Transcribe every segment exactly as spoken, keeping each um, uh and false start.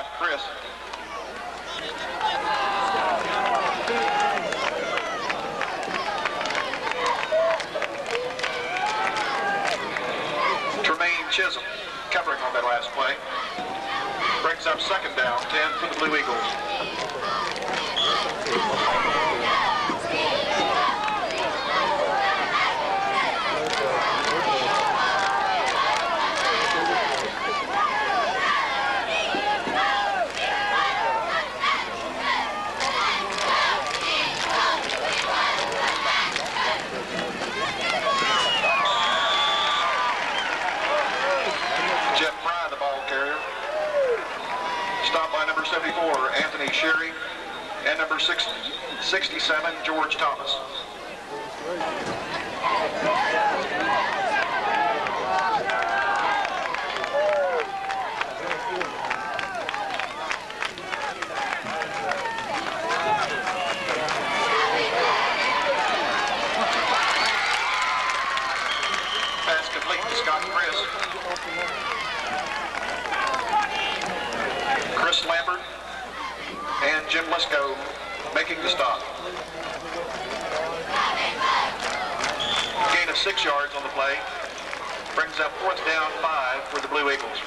Chris. Tremaine Chisholm covering on that last play. Brings up second down, ten for the Blue Eagles. seventy-four, Anthony Sherry, and number six, sixty-seven, George Thomas. Pass complete to Scott Chris. Chris Lambert and Jim Lisco making the stop. Gain of six yards on the play. Brings up fourth down five for the Blue Eagles.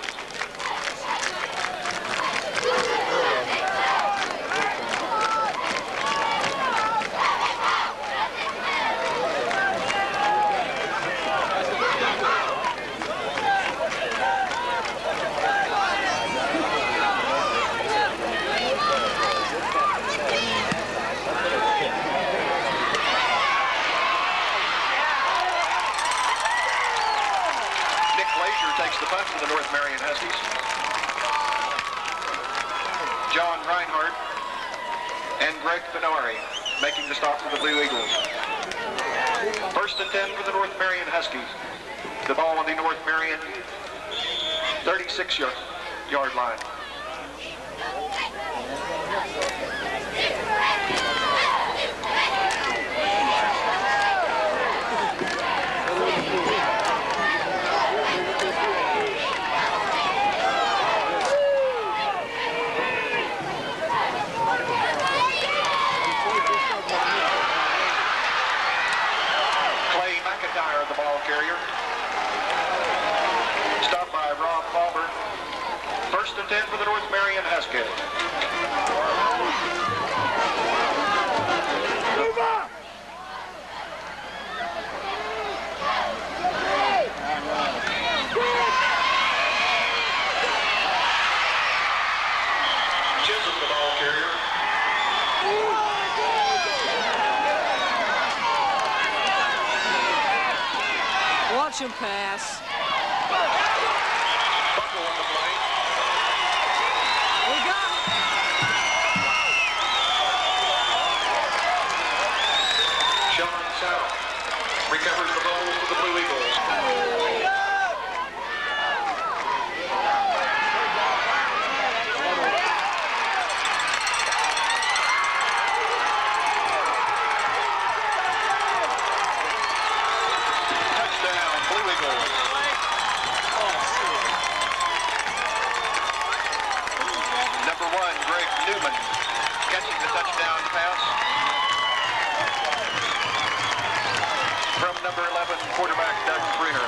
Takes the punt for the North Marion Huskies. John Reinhardt and Greg Finari making the stop for the Blue Eagles. First and ten for the North Marion Huskies. The ball on the North Marion thirty-six yard line. The ball carrier. Stopped by Rob Faulber. First and ten for the North Marion Huskies. Chisholm, the ball carrier. Watch him pass. Buckle on the play. We got it. Sean South recovers the ball for the Blue Eagles. Number one, Greg Newman, catching the touchdown pass from number eleven, quarterback Doug Springer.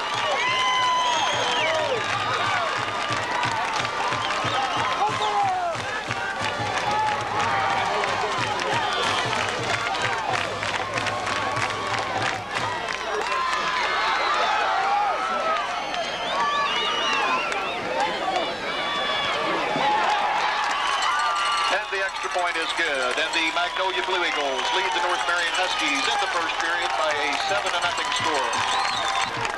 Point is good, and the Magnolia Blue Eagles lead the North Marion Huskies in the first period by a seven to nothing score.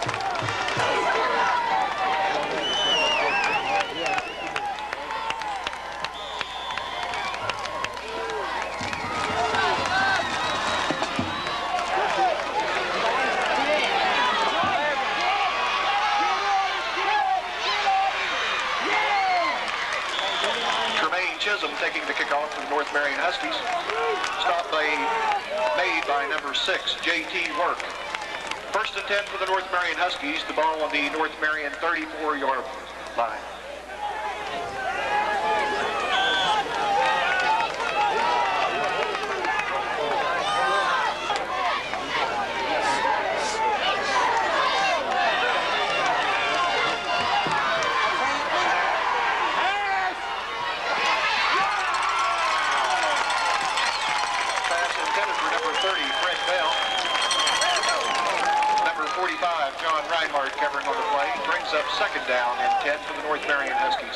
Chisholm taking the kickoff for the North Marion Huskies. Stop by, made by number six, J T Work. First and ten for the North Marion Huskies. The ball on the North Marion thirty-four yard line. forty-five, John Reinhardt, covering on the play, brings up second down and ten for the North Marion Huskies.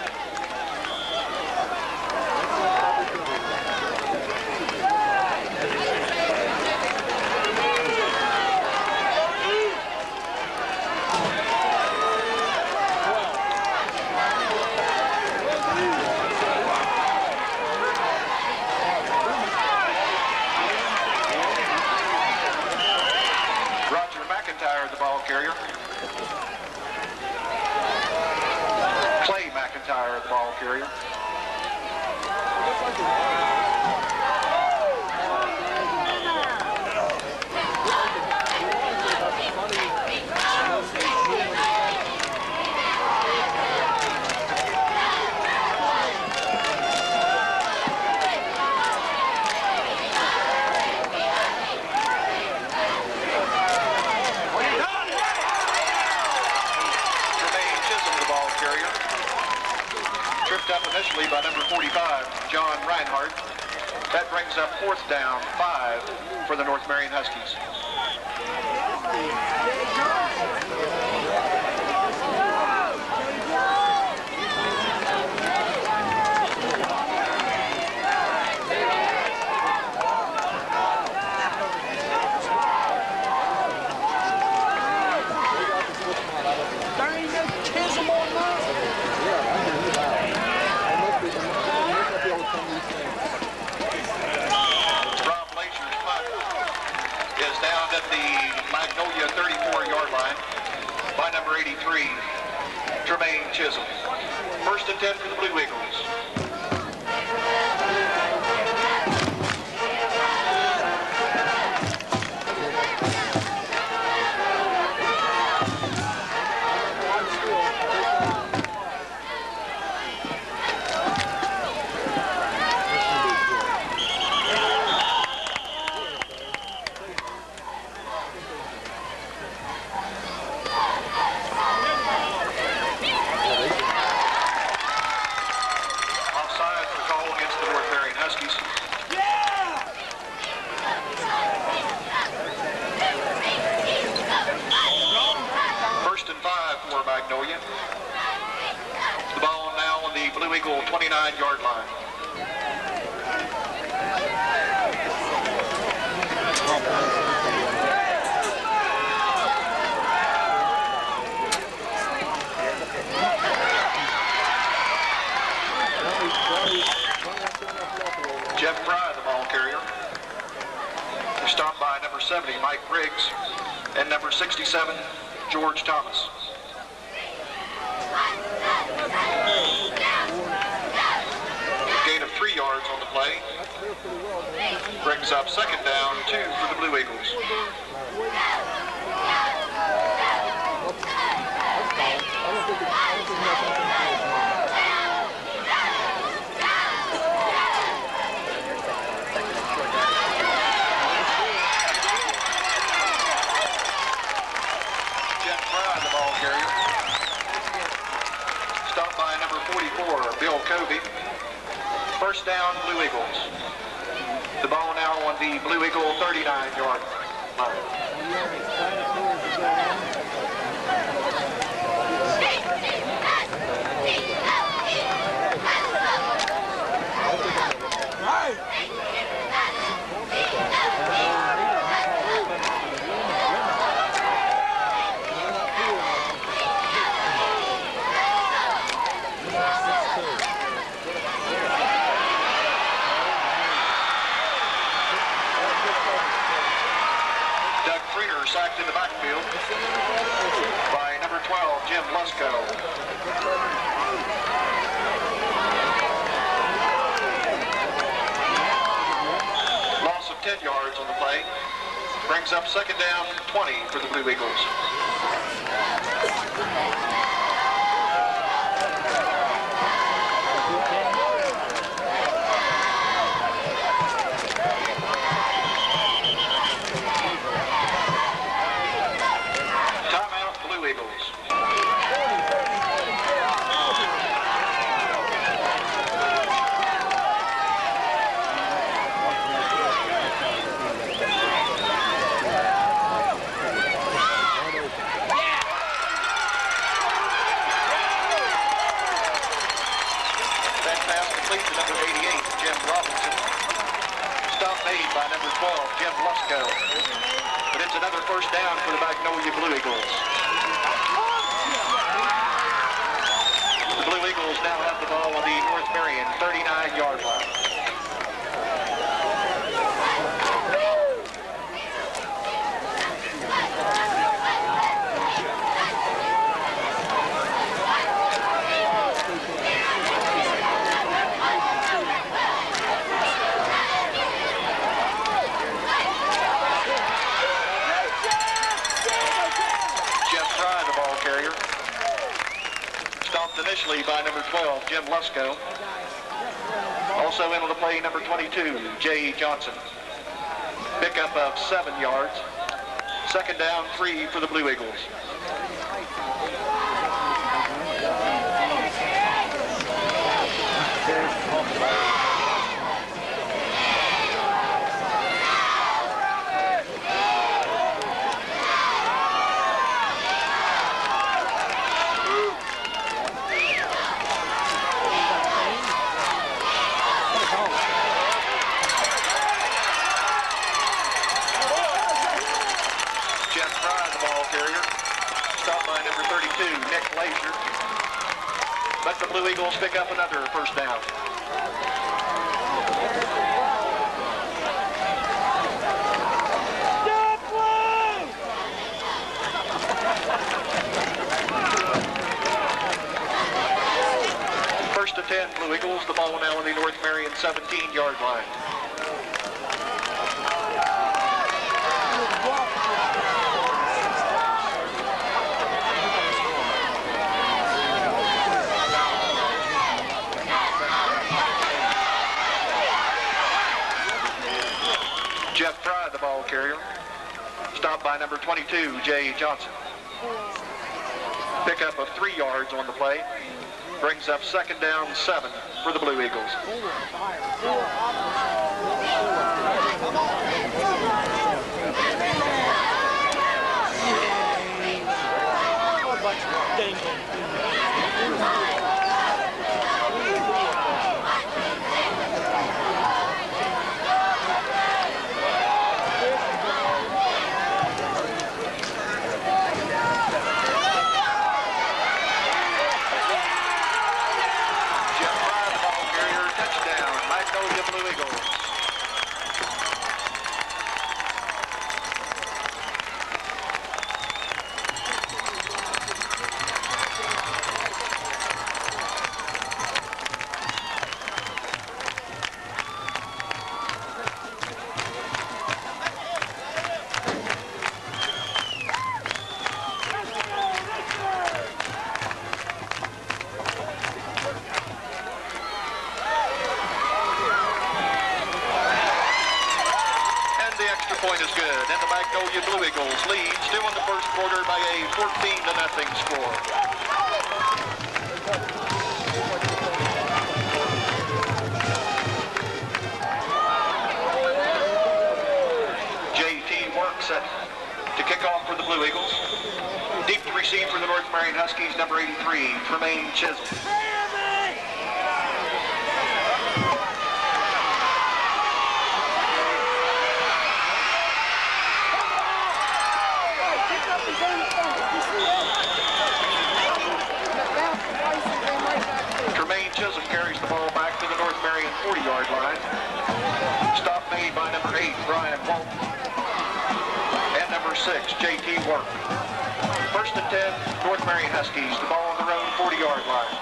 The ball carrier. Clay McIntyre, the ball carrier. Up initially by number forty-five, John Reinhardt. That brings up fourth down, five for the North Marion Huskies. Magnolia thirty-four yard line by number eighty-three, Tremaine Chisholm. First and ten for the Blue Eagles. Magnolia. The ball now on the Blue Eagle twenty-nine yard line. Jeff Fry, the ball carrier. They're stopped by number seventy, Mike Briggs, and number sixty-seven, George Thomas. Gain of three yards on the play. Brings up second down, two for the Blue Eagles. Jeff Fry, the ball carrier. Stopped by number forty-four, Bill Covey. First down, Blue Eagles. The ball now on the Blue Eagle thirty-nine yard line. Sacked in the backfield by number twelve, Jim Lusko. Loss of ten yards on the play. Brings up second down, twenty for the Blue Eagles. Jim Lusko. But it's another first down for the Magnolia Blue Eagles. The Blue Eagles now have the ball on the North Marion thirty-nine yard line. Initially by number twelve, Jim Lusko. Also into the play, number twenty-two, Jay Johnson. Pickup of seven yards. Second down, three for the Blue Eagles. But the Blue Eagles pick up another first down. First and ten, Blue Eagles. The ball now on the North Marion seventeen yard line. Jeff Fry, the ball carrier. Stopped by number twenty-two, Jay Johnson. Pickup of three yards on the play. Brings up second down, seven for the Blue Eagles. Point is good, and the Magnolia Blue Eagles lead still in the first quarter by a fourteen to nothing score. J T works at to kick off for the Blue Eagles. Deep to receive for the North Marion Huskies, number eighty-three, Tremaine Chisholm. Chisholm carries the ball back to the North Marion forty yard line. Stop made by number eight, Brian Walton. And number six, J T Work. First and ten, North Marion Huskies. The ball on their own forty yard line.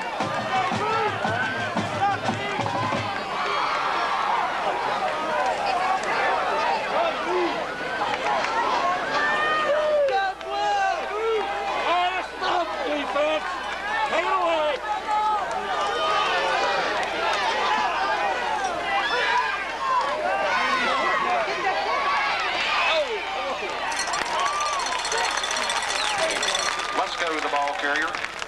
The ball carrier.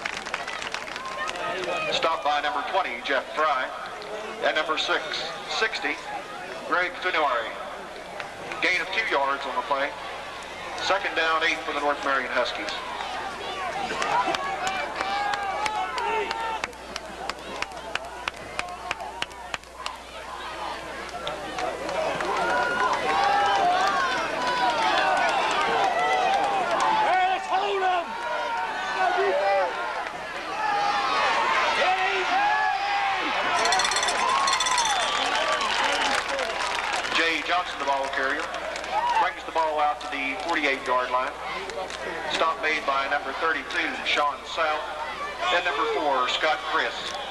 Stopped by number twenty, Jeff Fry. And number six, sixty, Greg Finori. Gain of two yards on the play. Second down, eight for the North Marion Huskies. thirty-eight yard line. Stop made by number thirty-two, Sean South, and number four, Scott Chris.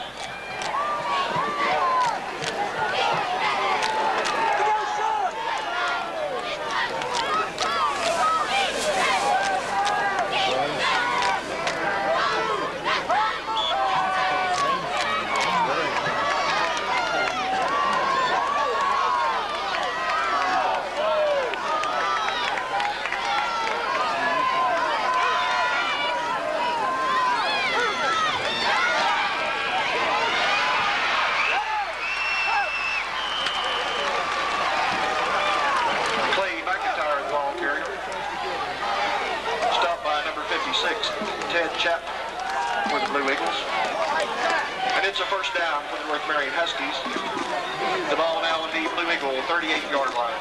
Ted Chapman for the Blue Eagles. And it's a first down for the North Marion Huskies. The ball now on the Blue Eagle thirty-eight yard line.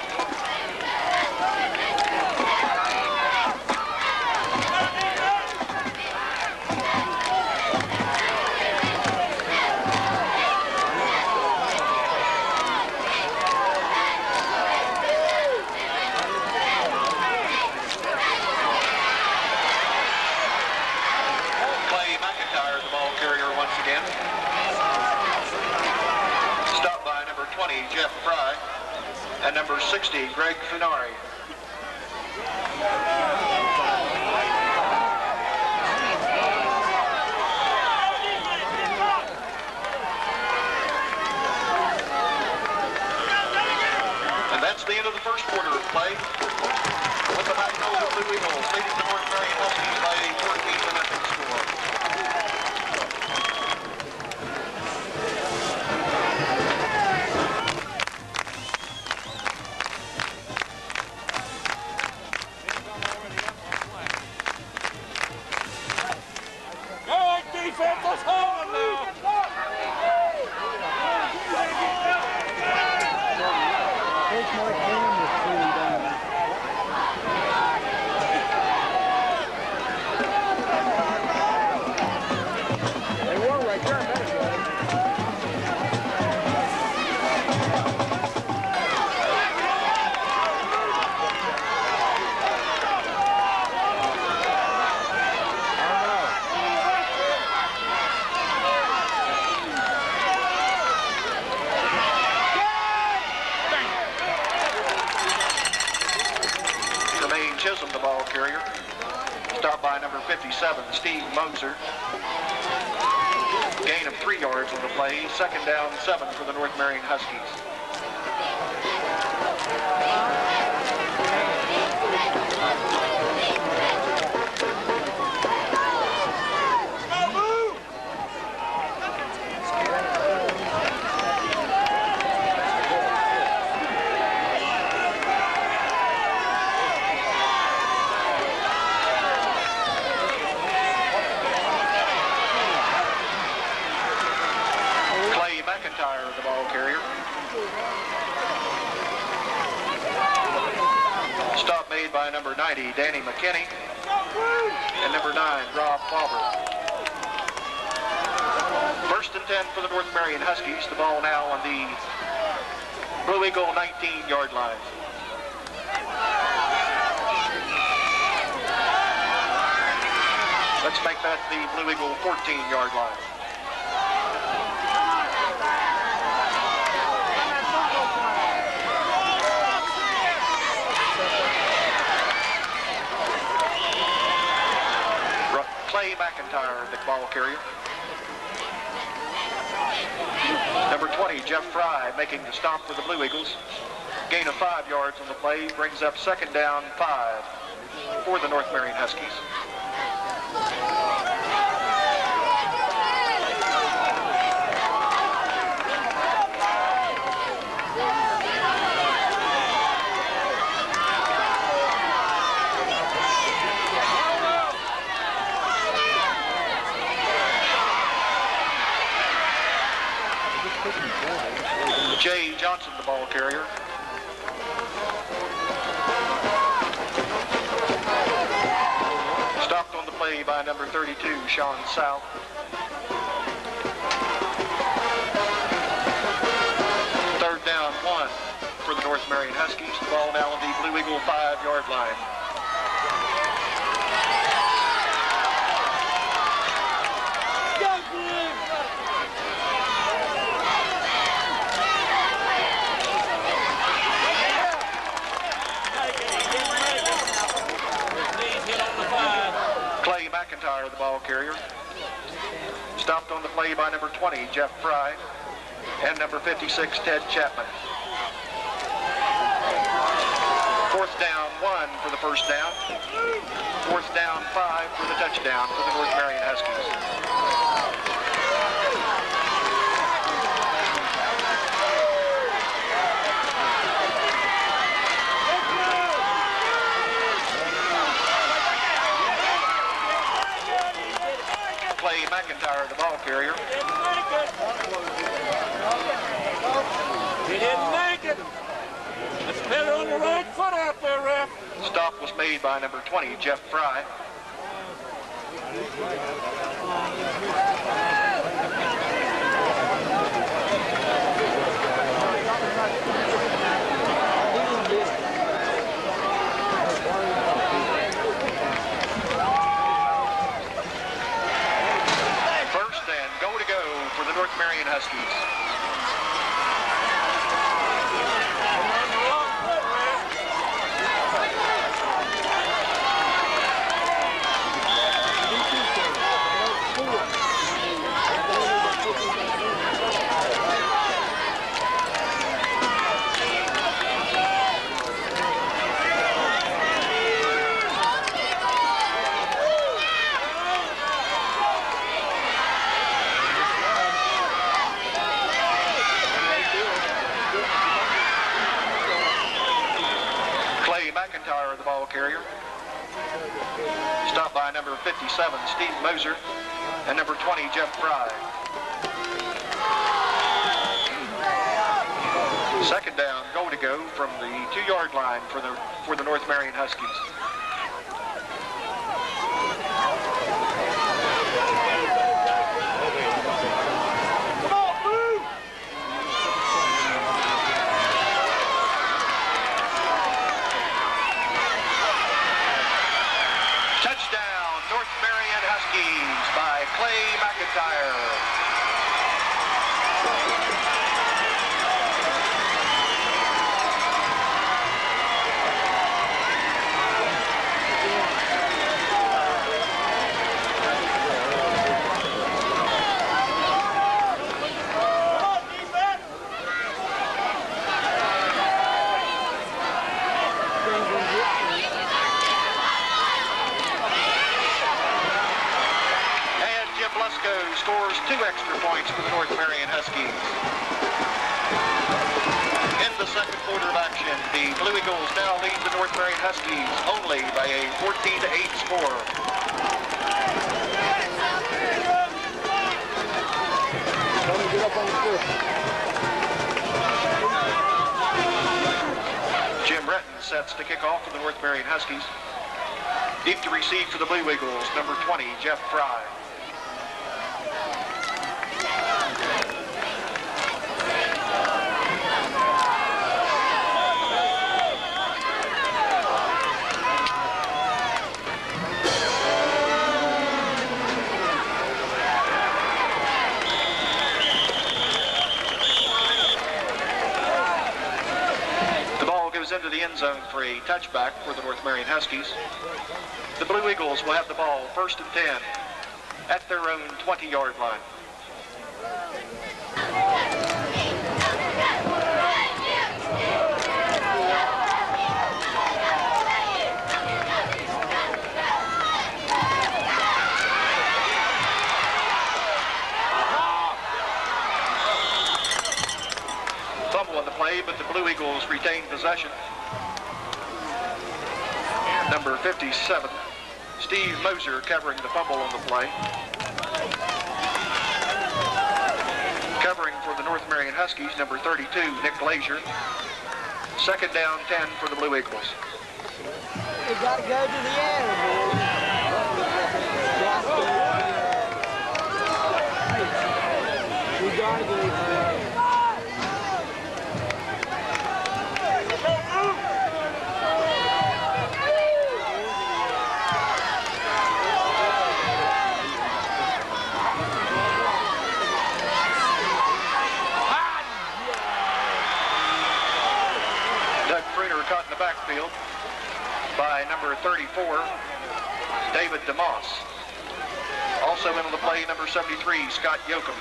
Jeff Fry, and number sixty, Greg Funari. And that's the end of the first quarter of play. With the Magnolia Blue Eagles leading the North Marion Huskies by a fourteen to nothing score. Chisholm, the ball carrier. Stopped by number fifty-seven, Steve Moser. Gain of three yards on the play. Second down, seven for the North Marion Huskies. The ball carrier. Stop made by number ninety, Danny McKinney, and number nine, Rob Fauber. First and ten for the North Marion Huskies. The ball now on the Blue Eagle nineteen yard line. Let's make that the Blue Eagle fourteen yard line. Clay McIntyre, the ball carrier. Number twenty, Jeff Fry, making the stop for the Blue Eagles. Gain of five yards on the play, brings up second down five for the North Marion Huskies. Jay Johnson, the ball carrier. Stopped on the play by number thirty-two, Sean South. Third down one for the North Marion Huskies. The ball now on the Blue Eagle five yard line. McIntyre, the ball carrier. Stopped on the play by number twenty, Jeff Fry, and number fifty-six, Ted Chapman. Fourth down, one for the first down. Fourth down, five for the touchdown for the North Marion Huskies. Clay McIntyre, the ball carrier. He didn't make it. Let's put it on the right foot out there, ref. Stop was made by number twenty, Jeff Fry. First and goal to go for the North Marion Huskies. McIntyre, the ball carrier. Stopped by number fifty-seven, Steve Moser, and number twenty, Jeff Fry. Second down, goal to go from the two-yard line for the for the North Marion Huskies. By Clay McIntyre. Scores two extra points for the North Marion Huskies. In the second quarter of action, the Blue Eagles now lead the North Marion Huskies only by a fourteen to eight score. Jim Retton sets to kick off for the North Marion Huskies. Deep to receive for the Blue Eagles, number twenty, Jeff Fry. Into the end zone for a touchback for the North Marion Huskies. The Blue Eagles will have the ball first and ten at their own twenty-yard line. Fumble on the play, but the Blue Eagles retain possession. Number fifty-seven, Steve Moser, covering the fumble on the play. Covering for the North Marion Huskies, number thirty-two, Nick Glazier. Second down, ten for the Blue Eagles. We got to go to the air, boys. We got to go to the air. Caught in the backfield by number thirty-four, David DeMoss. Also into the play, number seventy-three, Scott Yoakum.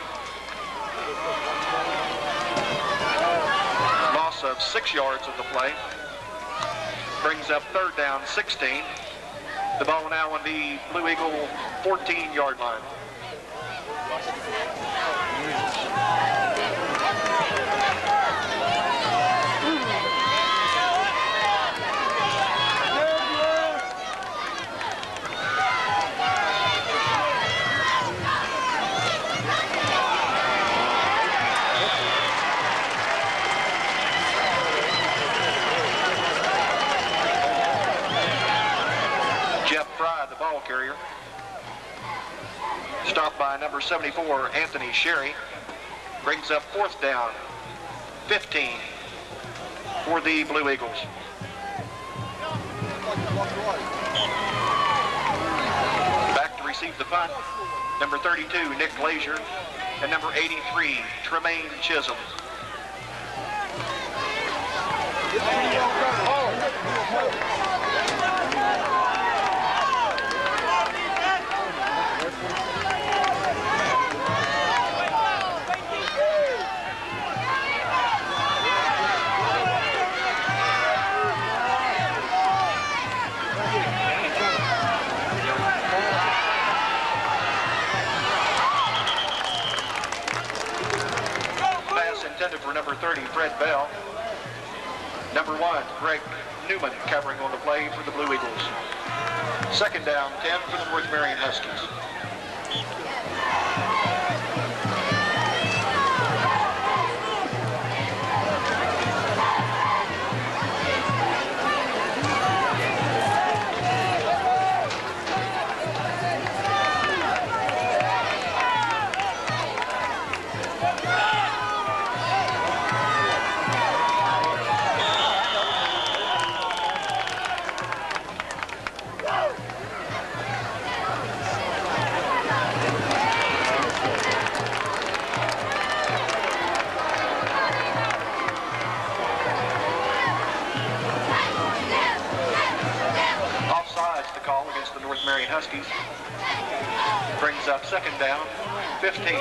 Loss of six yards of the play. Brings up third down, sixteen. The ball now on the Blue Eagle fourteen-yard line. Carrier. Stopped by number seventy-four, Anthony Sherry. Brings up fourth down, fifteen for the Blue Eagles. Back to receive the punt, number thirty-two, Nick Glazier, and number eighty-three, Tremaine Chisholm. Intended for number thirty, Fred Bell. Number one, Greg Newman covering on the play for the Blue Eagles. Second down, ten for the North Marion Huskies. Huskies. Brings up second down, fifteen.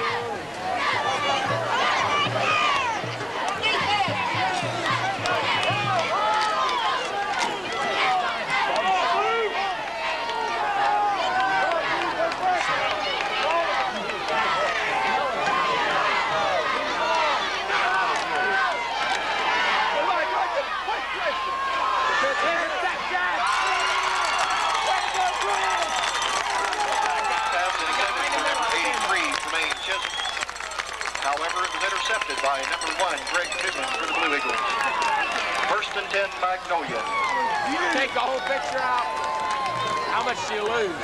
However, it was intercepted by number one, Greg Newman for the Blue Eagles. First and ten, Magnolia. You take the whole picture out. How much do you lose?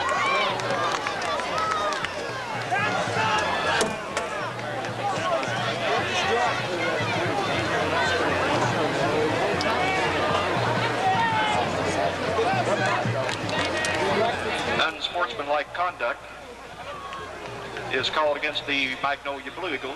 Unsportsmanlike conduct is called against the Magnolia Blue Eagles.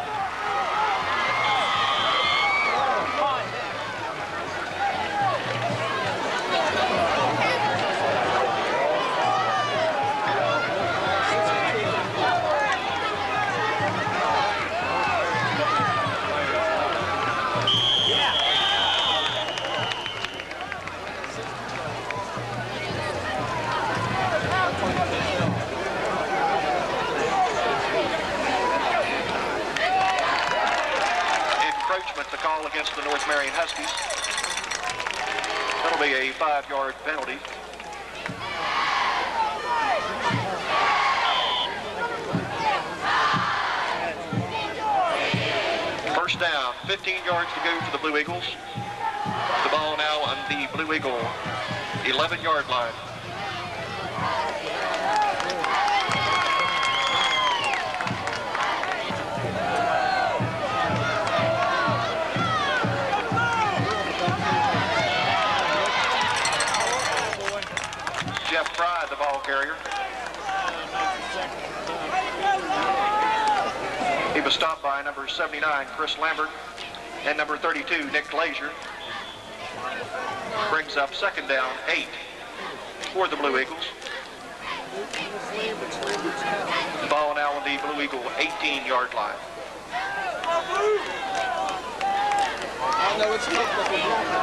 The call against the North Marion Huskies. That'll be a five-yard penalty. First down, fifteen yards to go for the Blue Eagles. The ball now on the Blue Eagle eleven-yard line. Jeff Fry, the ball carrier. He was stopped by number seventy-nine, Chris Lambert, and number thirty-two, Nick Glazier. Brings up second down, eight for the Blue Eagles. The ball now on the Blue Eagle eighteen-yard line. I know it's tough, but we're doing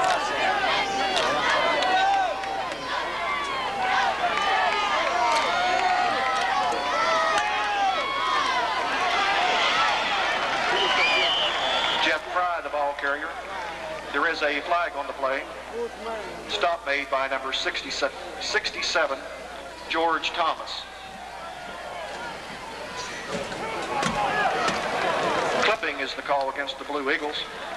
Jeff Fry, the ball carrier. There is a flag on the play. Stop made by number sixty-seven, George Thomas. Clipping is the call against the Blue Eagles.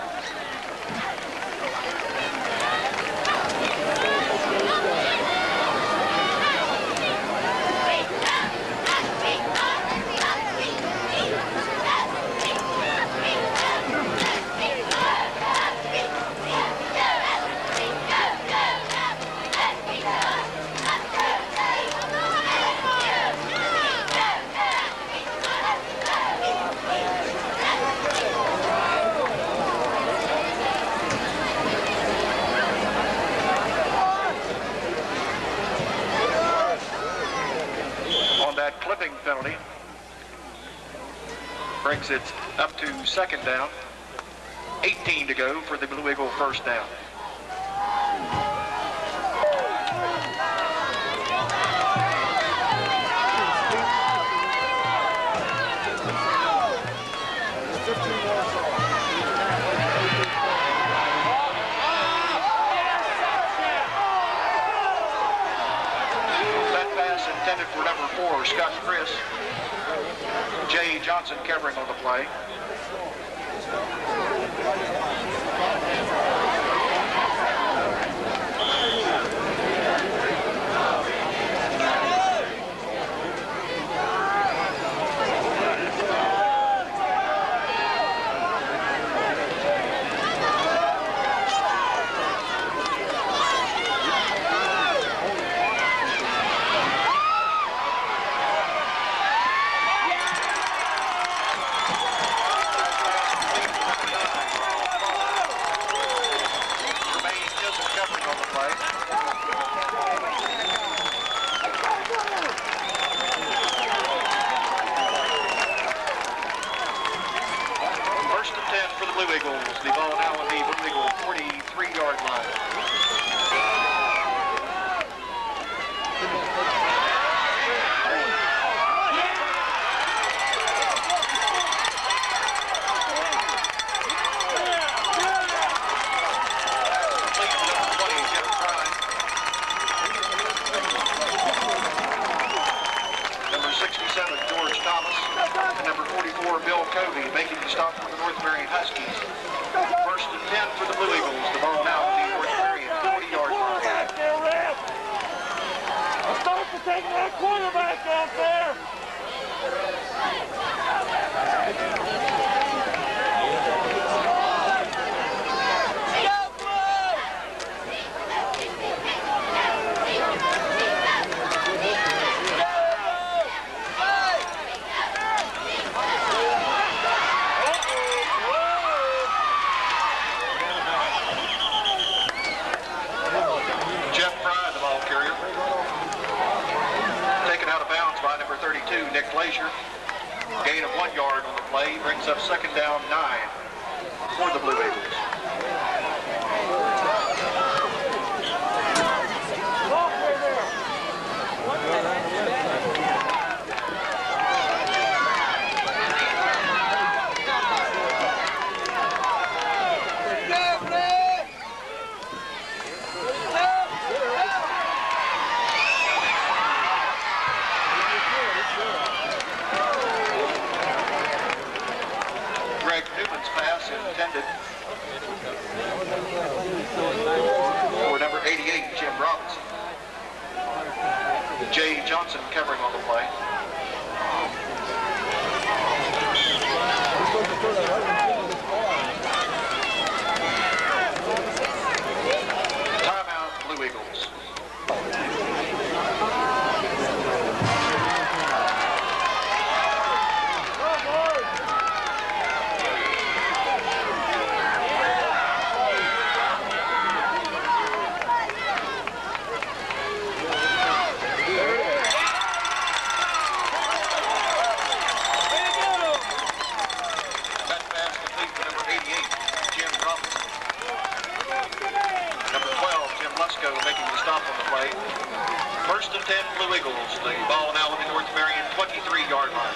Clipping penalty brings it up to second down. eighteen to go for the Blue Eagle first down. Intended for number four, Scott Chris. Jay Johnson covering on the play. Gain of one yard on the play brings up second down nine for the Blue Eagles. Intended for number eighty-eight, Jim Robinson. Jay Johnson covering on the play. Timeout, Blue Eagles. and ten, Blue Eagles. The ball now on the North Marion twenty-three yard line.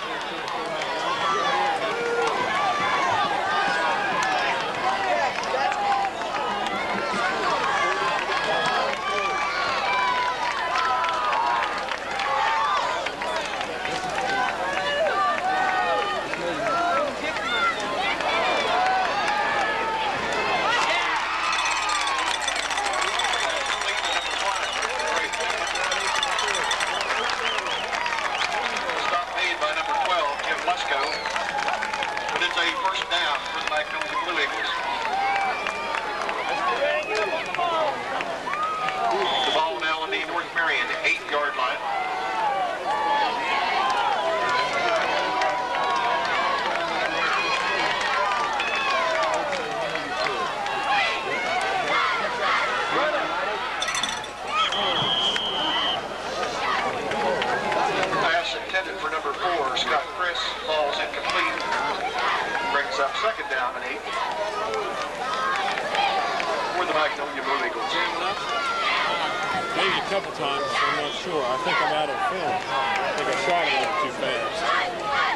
Second down and eight for the Magnolia Blue Eagles. Maybe a couple times, I'm not sure. I think I'm out of film. I think I shot it a little too fast.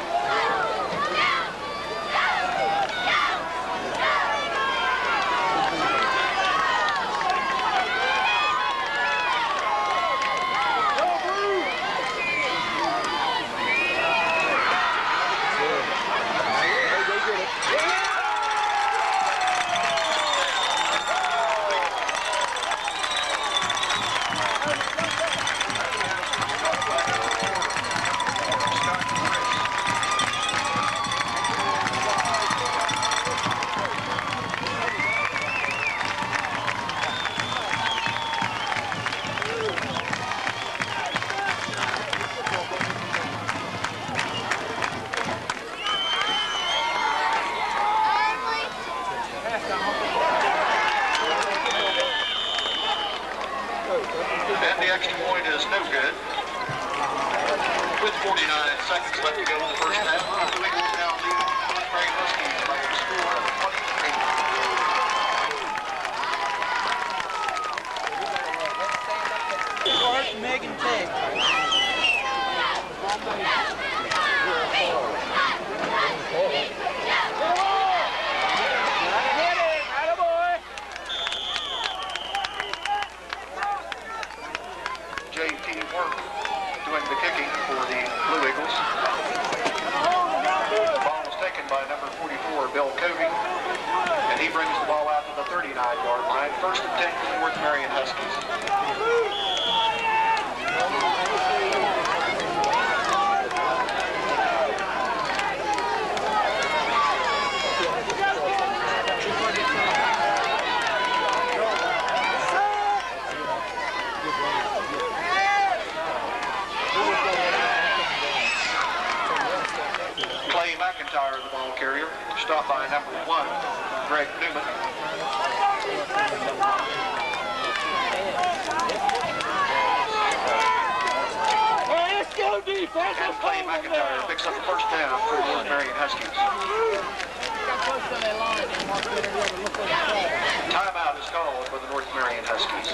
Stopped by number one, Greg Newman. And Clay McIntyre picks up the first down for the North Marion Huskies. Timeout is called for the North Marion Huskies.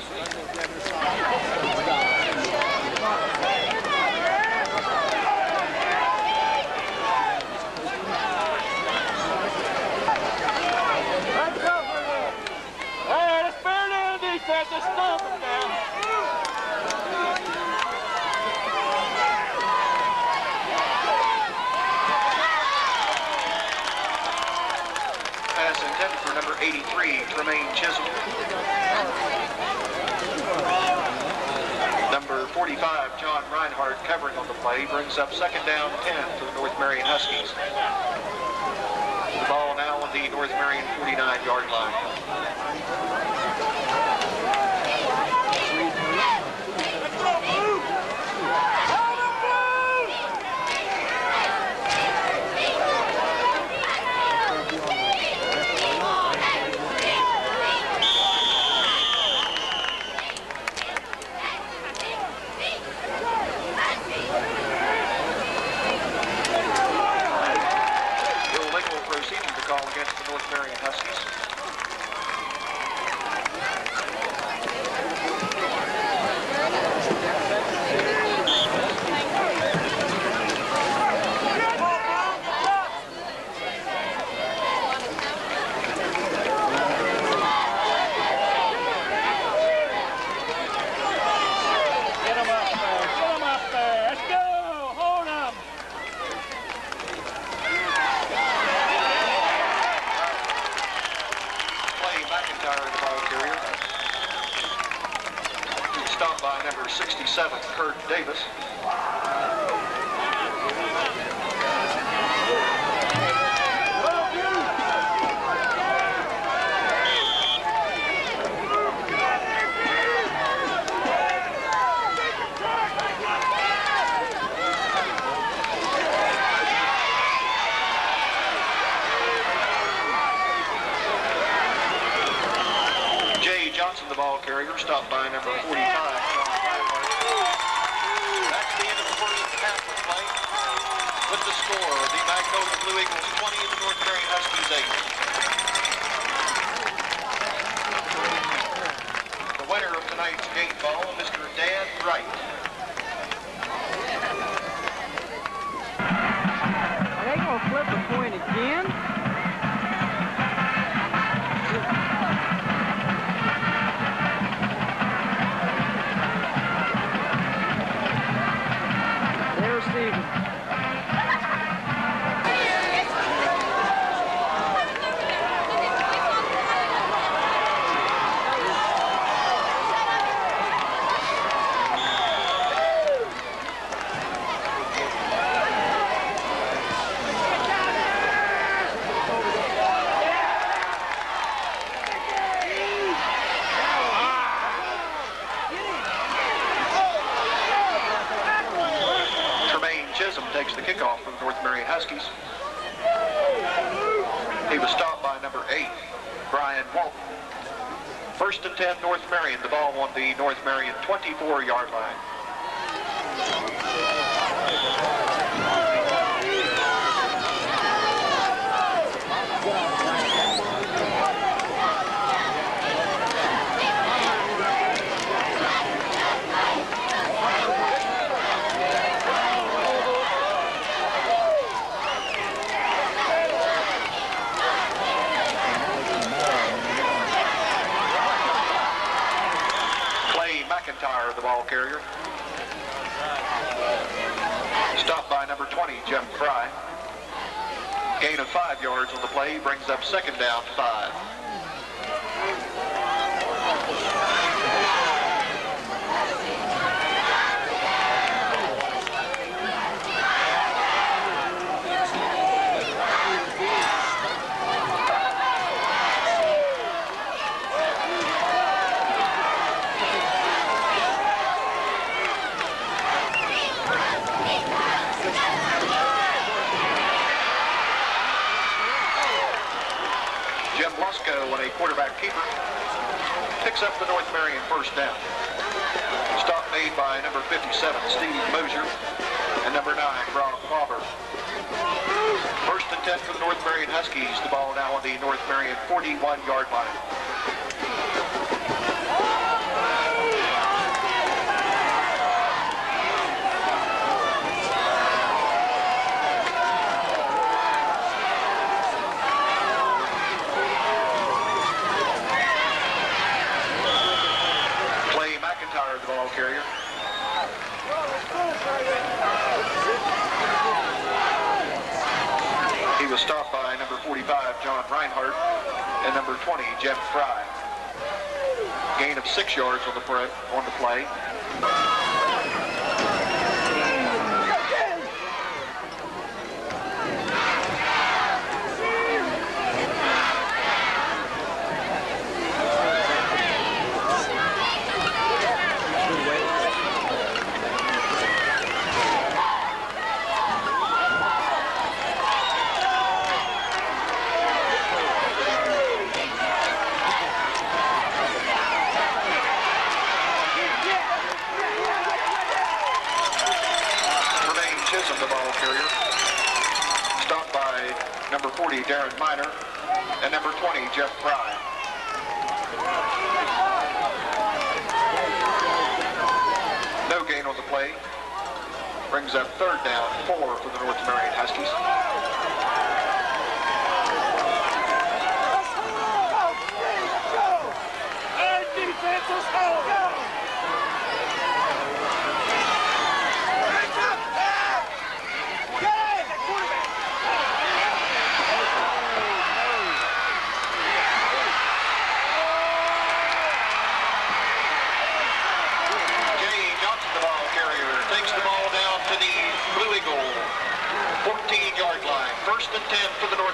Just stop him now. Pass intended for number eighty-three, Tremaine Chisholm. Number forty-five, John Reinhardt, covering on the play, brings up second down ten for the North Marion Huskies. The ball now on the North Marion forty-nine yard line. Kurt Davis. Johnson, the ball carrier, stopped by number forty-five. That's the end of the first half of play. With the score, the Magnolia Blue Eagles twenty and the North Marion Huskies eight. The winner of tonight's gate ball, Mister Dan Wright. Are they going to flip a point again? Takes the kickoff from the North Marion Huskies. He was stopped by number eight, Brian Walton. First and ten, North Marion. The ball on the North Marion twenty-four yard line. McIntyre, the ball carrier. Stopped by number twenty, Jeff Fry. Gain of five yards on the play, brings up second down, five. On a quarterback keeper, picks up the North Marion first down. Stop made by number fifty-seven, Steve Mosier, and number nine, Rob Faber. First and ten for the North Marion Huskies. The ball now on the North Marion forty-one yard line. The ball carrier. He was stopped by number forty-five, John Reinhardt, and number twenty, Jeff Fry. Gain of six yards on the play. On the play. The ball carrier, stopped by number forty, Darren Miner, and number twenty, Jeff Fry. No gain on the play. Brings up third down, four for the North Marion Huskies.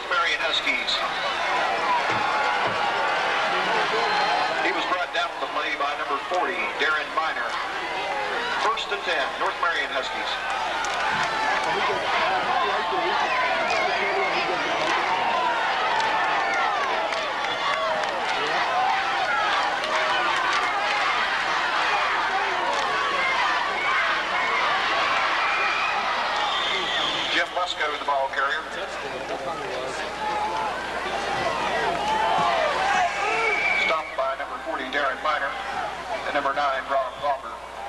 North Marion Huskies. He was brought down to the play by number forty, Darren Miner. First and ten, North Marion Huskies. Jim Lesko, the ball carrier. Stopped by number forty, Darren Miner, and number nine, Rob Crawford.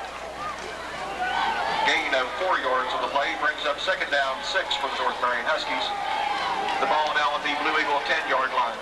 Gain of four yards on the play brings up second down, six for the North Marion Huskies. The ball now on the Blue Eagle ten-yard line.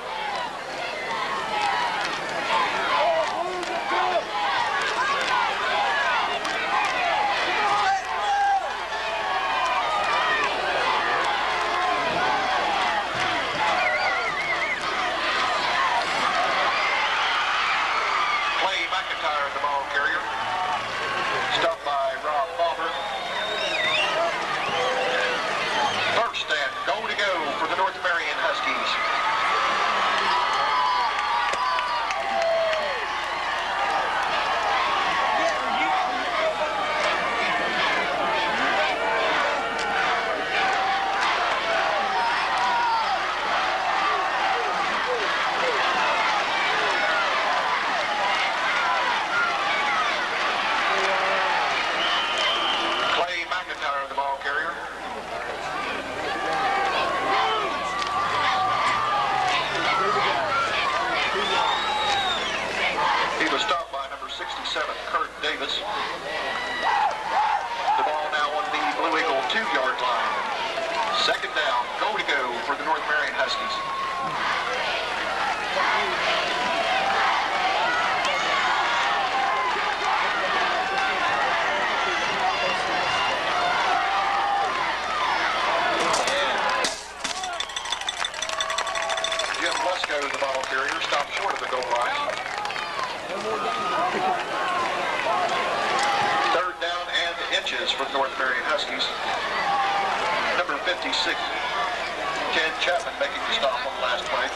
For the North Marion Huskies. Number fifty-six, Ted Chapman making the stop on the last play.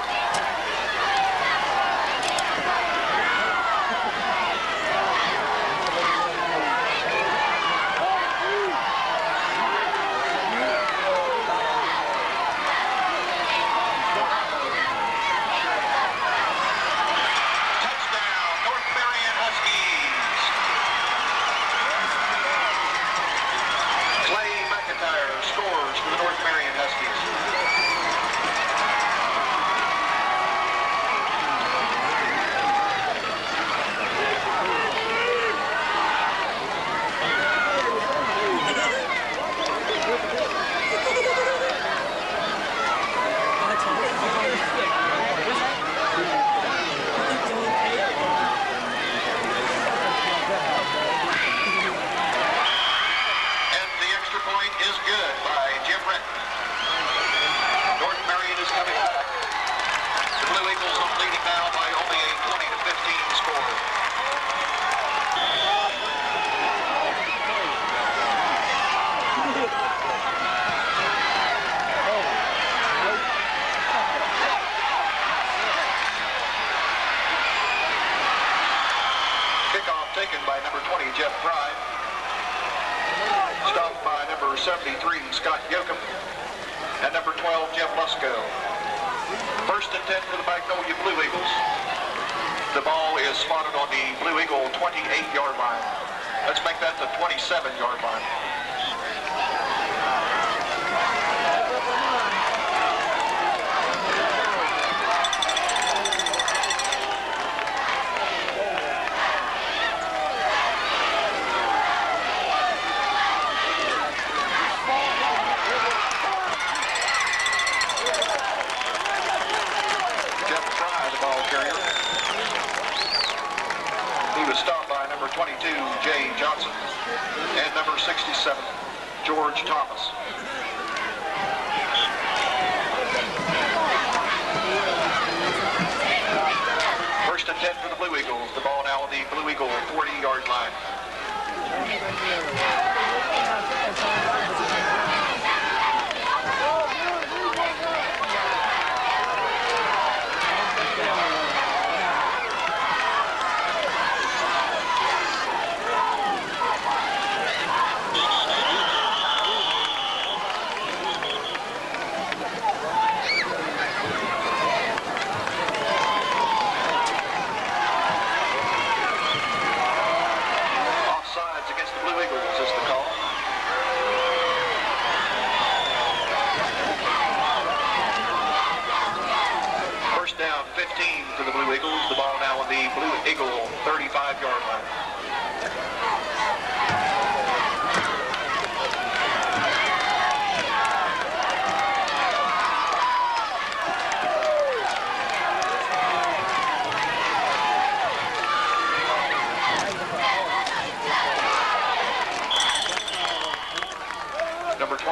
seventy-three, Scott Yoakum, and number twelve, Jim Lesko. First and ten for the Magnolia Blue Eagles. The ball is spotted on the Blue Eagle twenty-eight-yard line. Let's make that the twenty-seven-yard line. twenty-two, Jay Johnson, and number sixty-seven, George Thomas. First and ten for the Blue Eagles. The ball now on the Blue Eagle forty-yard line.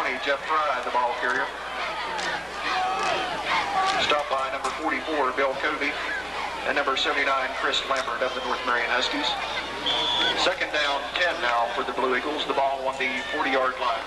twenty, Jeff Fry, the ball carrier. Stopped by number forty-four, Bill Covey, and number seventy-nine, Chris Lambert of the North Marion Huskies. Second down, ten now for the Blue Eagles. The ball on the forty-yard line.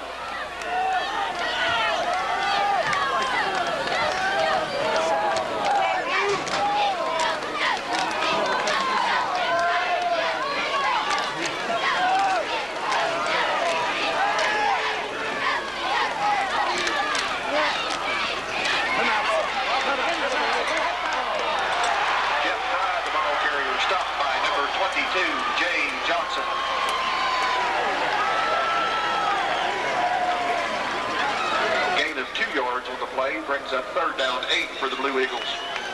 Gain of two yards on the play brings up third down, eight for the Blue Eagles.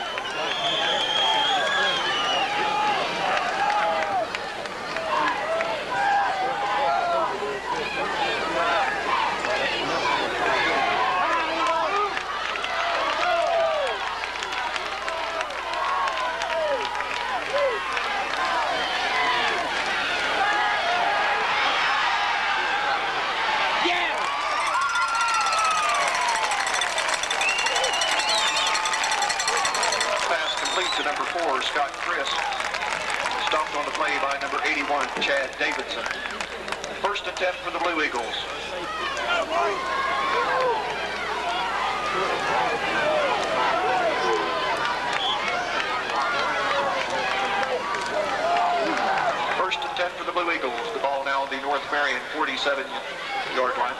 Scott Chris, stopped on the play by number eighty-one, Chad Davidson. First and ten for the Blue Eagles. First and ten for the Blue Eagles. The ball now on the North Marion forty-seven yard line.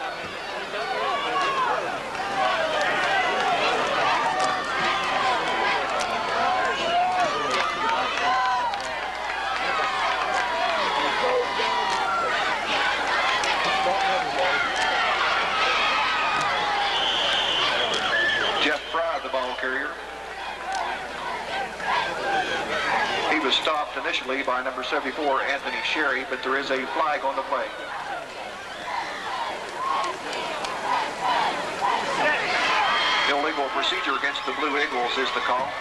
Carrier. He was stopped initially by number seventy-four, Anthony Sherry, but there is a flag on the play. Illegal procedure against the Blue Eagles is the call.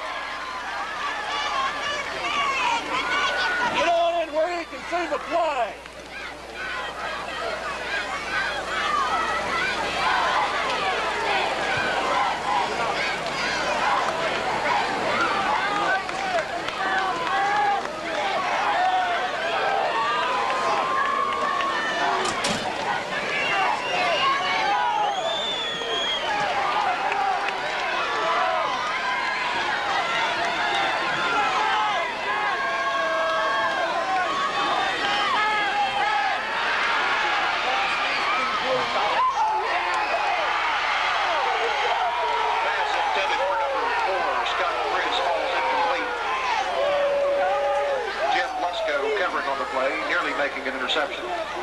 Get on in where you can see the play. Making an interception.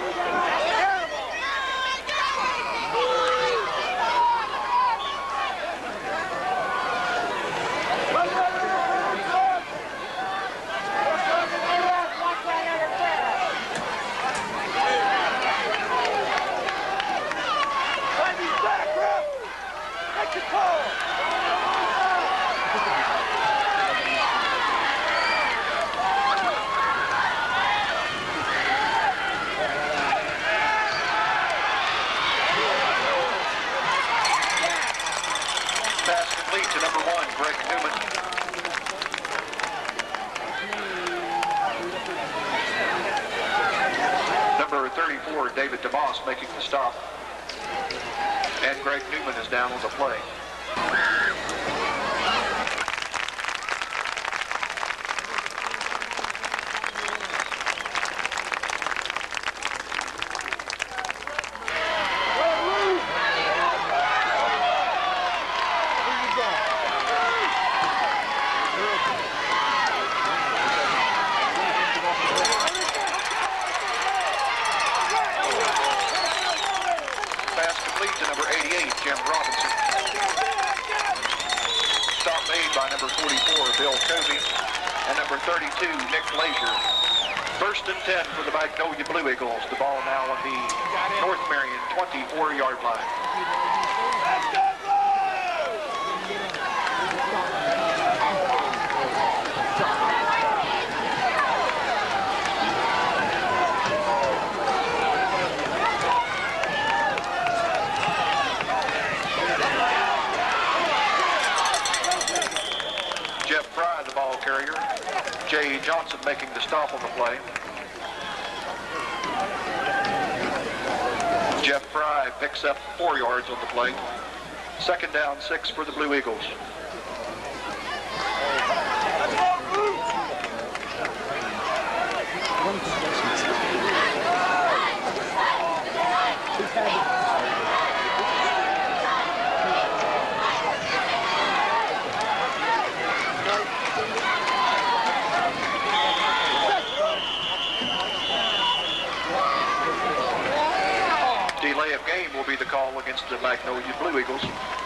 To number one, Greg Newman. Number thirty-four, David DeMoss making the stop. And Greg Newman is down on the play. Jim Robinson. Stop made by number forty-four, Bill Covey, and number thirty-two, Nick Lazier. First and ten for the Magnolia Blue Eagles. The ball now on the North Marion twenty-four yard line. Let's go! Johnson making the stop on the play. Jeff Fry picks up four yards on the play. Second down, six for the Blue Eagles. Delay of game will be the call against the Magnolia Blue Eagles.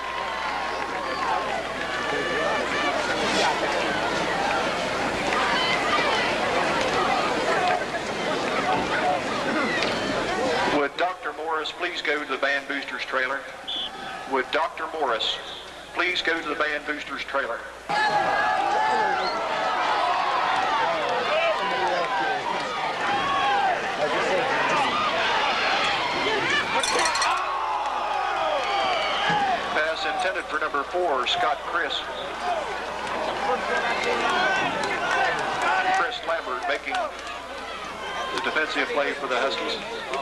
Would Doctor Morris please go to the band boosters trailer? Would Doctor Morris please go to the band boosters trailer? Pass intended for number four, Scott Chris. Chris Lambert making the defensive play for the Huskies.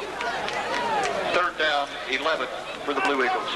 Third down, eleven for the Blue Eagles.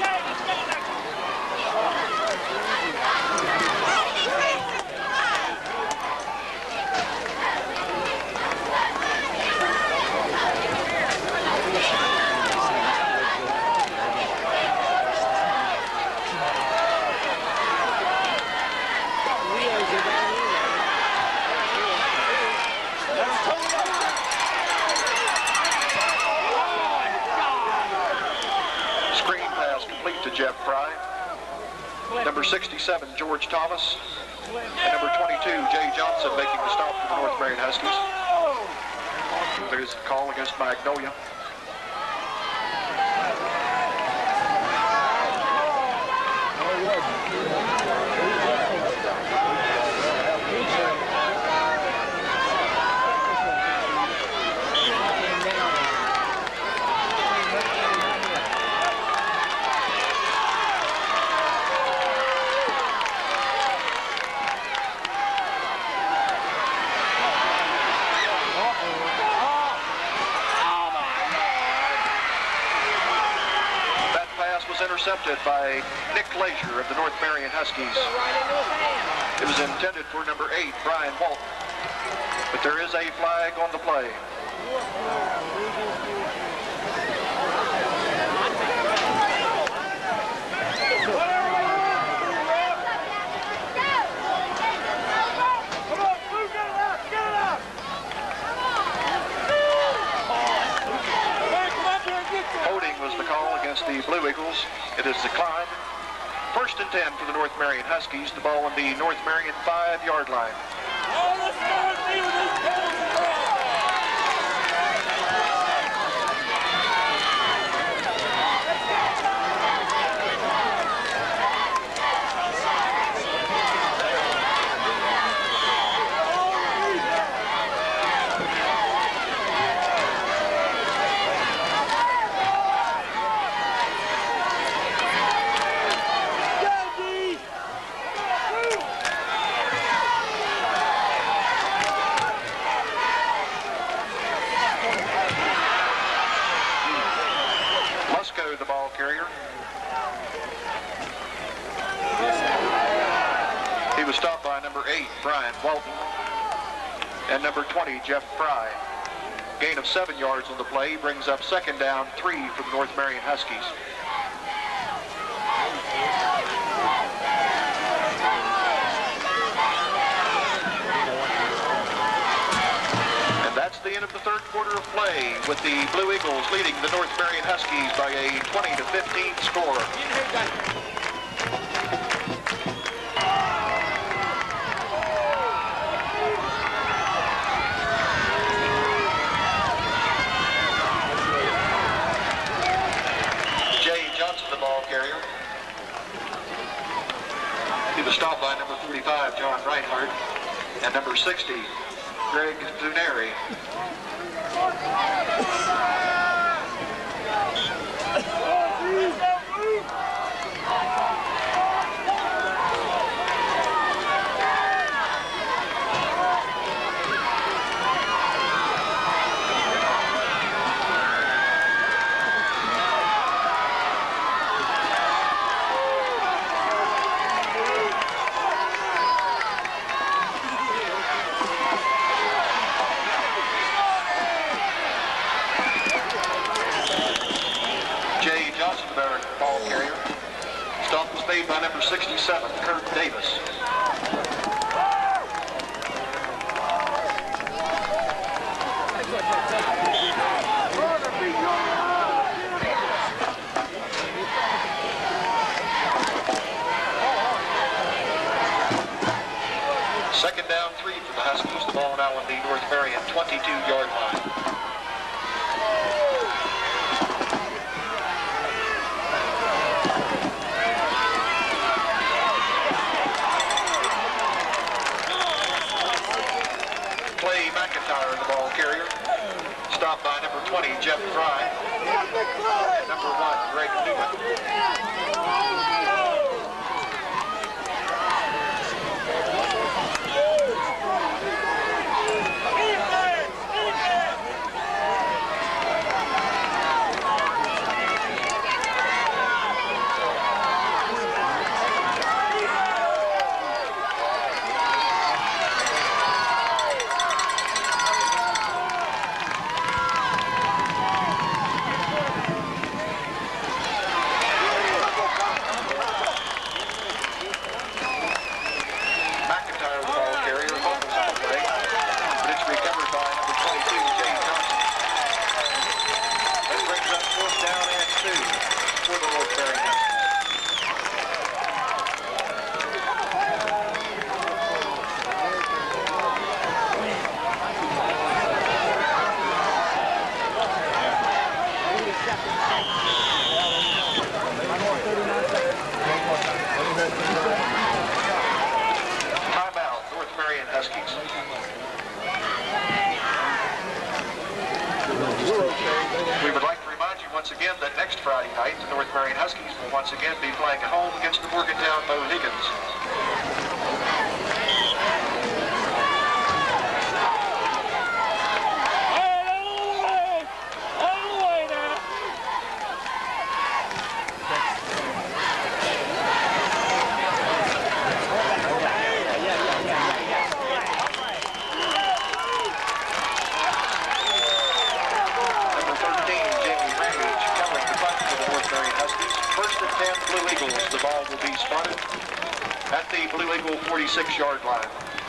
Jeff Fry, number sixty-seven, George Thomas, and number twenty-two, Jay Johnson making the stop for the North Marion Huskies. There's a call against Magnolia. Intercepted by Nick Glazier of the North Marion Huskies. It was intended for number eight, Brian Walton, but there is a flag on the play. Was the call against the Blue Eagles. It is declined. First and ten for the North Marion Huskies. The ball on the North Marion five-yard line. The ball carrier. He was stopped by number eight, Brian Walton, and number twenty, Jeff Fry. Gain of seven yards on the play brings up second down, three for the North Marion Huskies. That's the end of the third quarter of play, with the Blue Eagles leading the North Marion Huskies by a twenty to fifteen score. Jay Johnson, the ball carrier. He was stopped by number forty-five, John Reinhardt, and number sixty, Greg Duneri. the Barrett ball carrier. Stop was made by number sixty-seven, Kurt Davis. Second down, three for the Huskies. The ball now on the North Marion twenty-two yard line. Clay McIntyre, the ball carrier. Stopped by number twenty, Jeff Fry. And number one, Greg Newman. We would like to remind you once again that next Friday night, the North Marion Huskies will once again be playing at home against the Morgantown Mohegans. Blue Eagles. The ball will be spotted at the Blue Eagle forty-six yard line.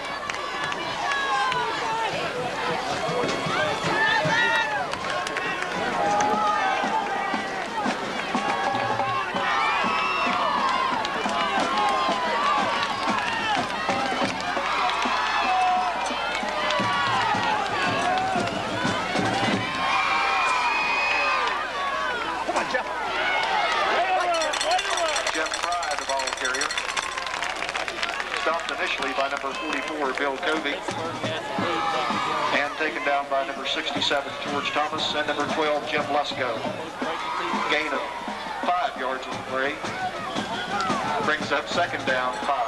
Initially by number forty-four, Bill Covey, and taken down by number sixty-seven, George Thomas, and number twelve, Jim Lesko. Gain of five yards on the play. Brings up second down, five.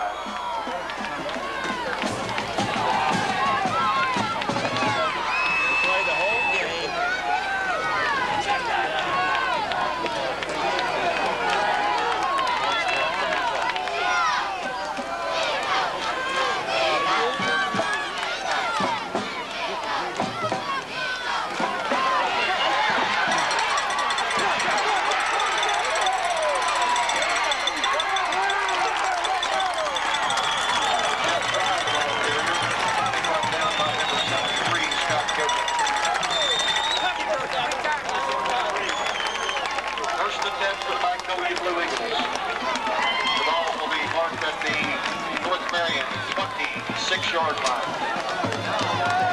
twenty-six yard line.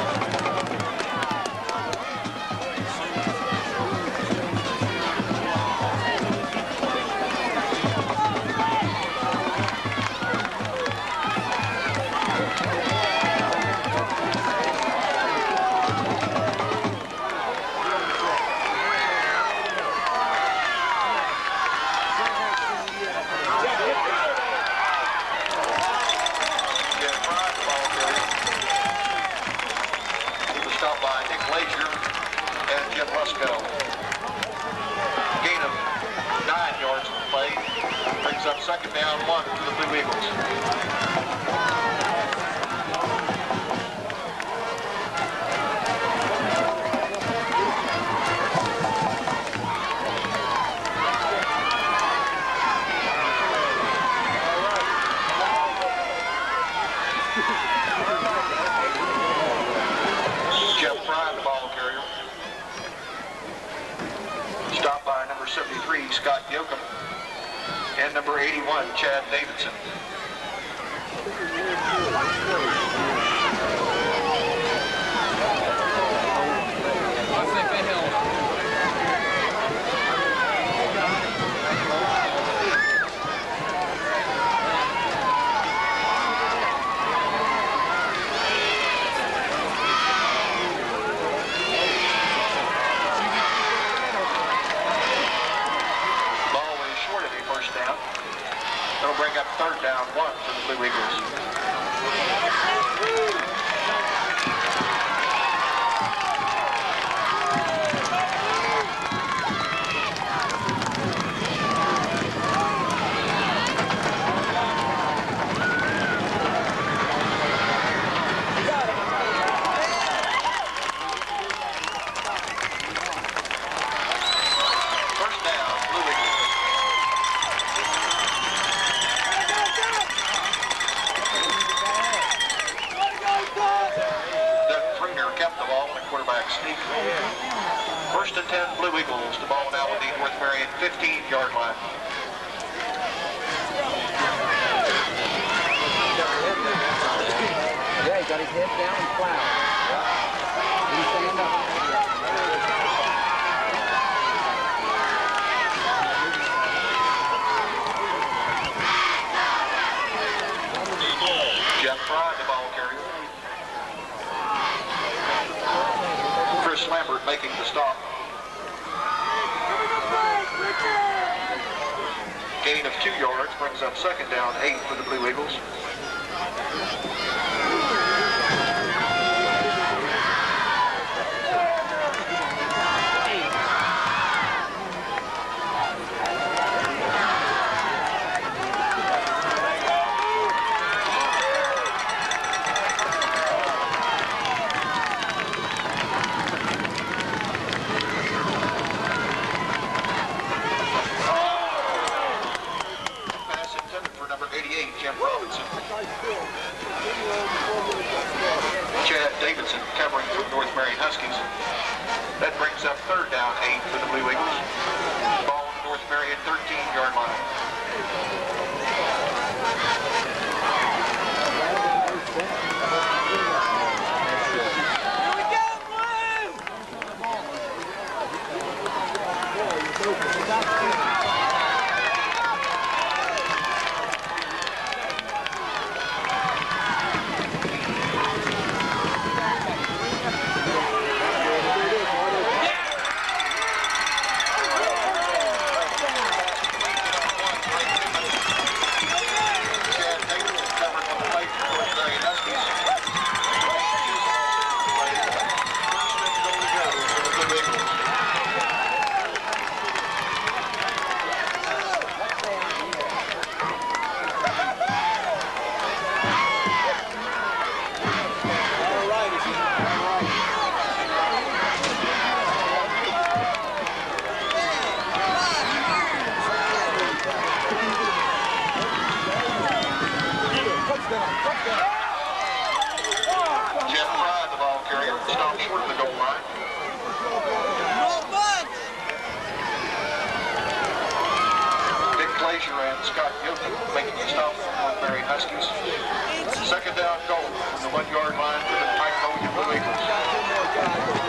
Gain of nine yards on the play. Brings up second down, one for the Blue Eagles. Scott Yoakum, and number eighty-one, Chad Davidson. That'll bring up third down one for the Blue Eagles. First and ten, Blue Eagles. The ball now with the North Marion fifteen-yard line. Yeah, he got his head down and plowed. He's stand up. Jeff Fry, the ball carrier. Chris Lambert making the stop. Gain of two yards brings up second down, eight for the Blue Eagles. Chad Davidson covering for North Marion Huskies. That brings up third down, eight for the Blue Eagles. Ball on the North Marion thirteen-yard line. Scott Yoakum making the stop for North Marion Huskies. Second down goal from the one-yard line for the Magnolia Blue Eagles.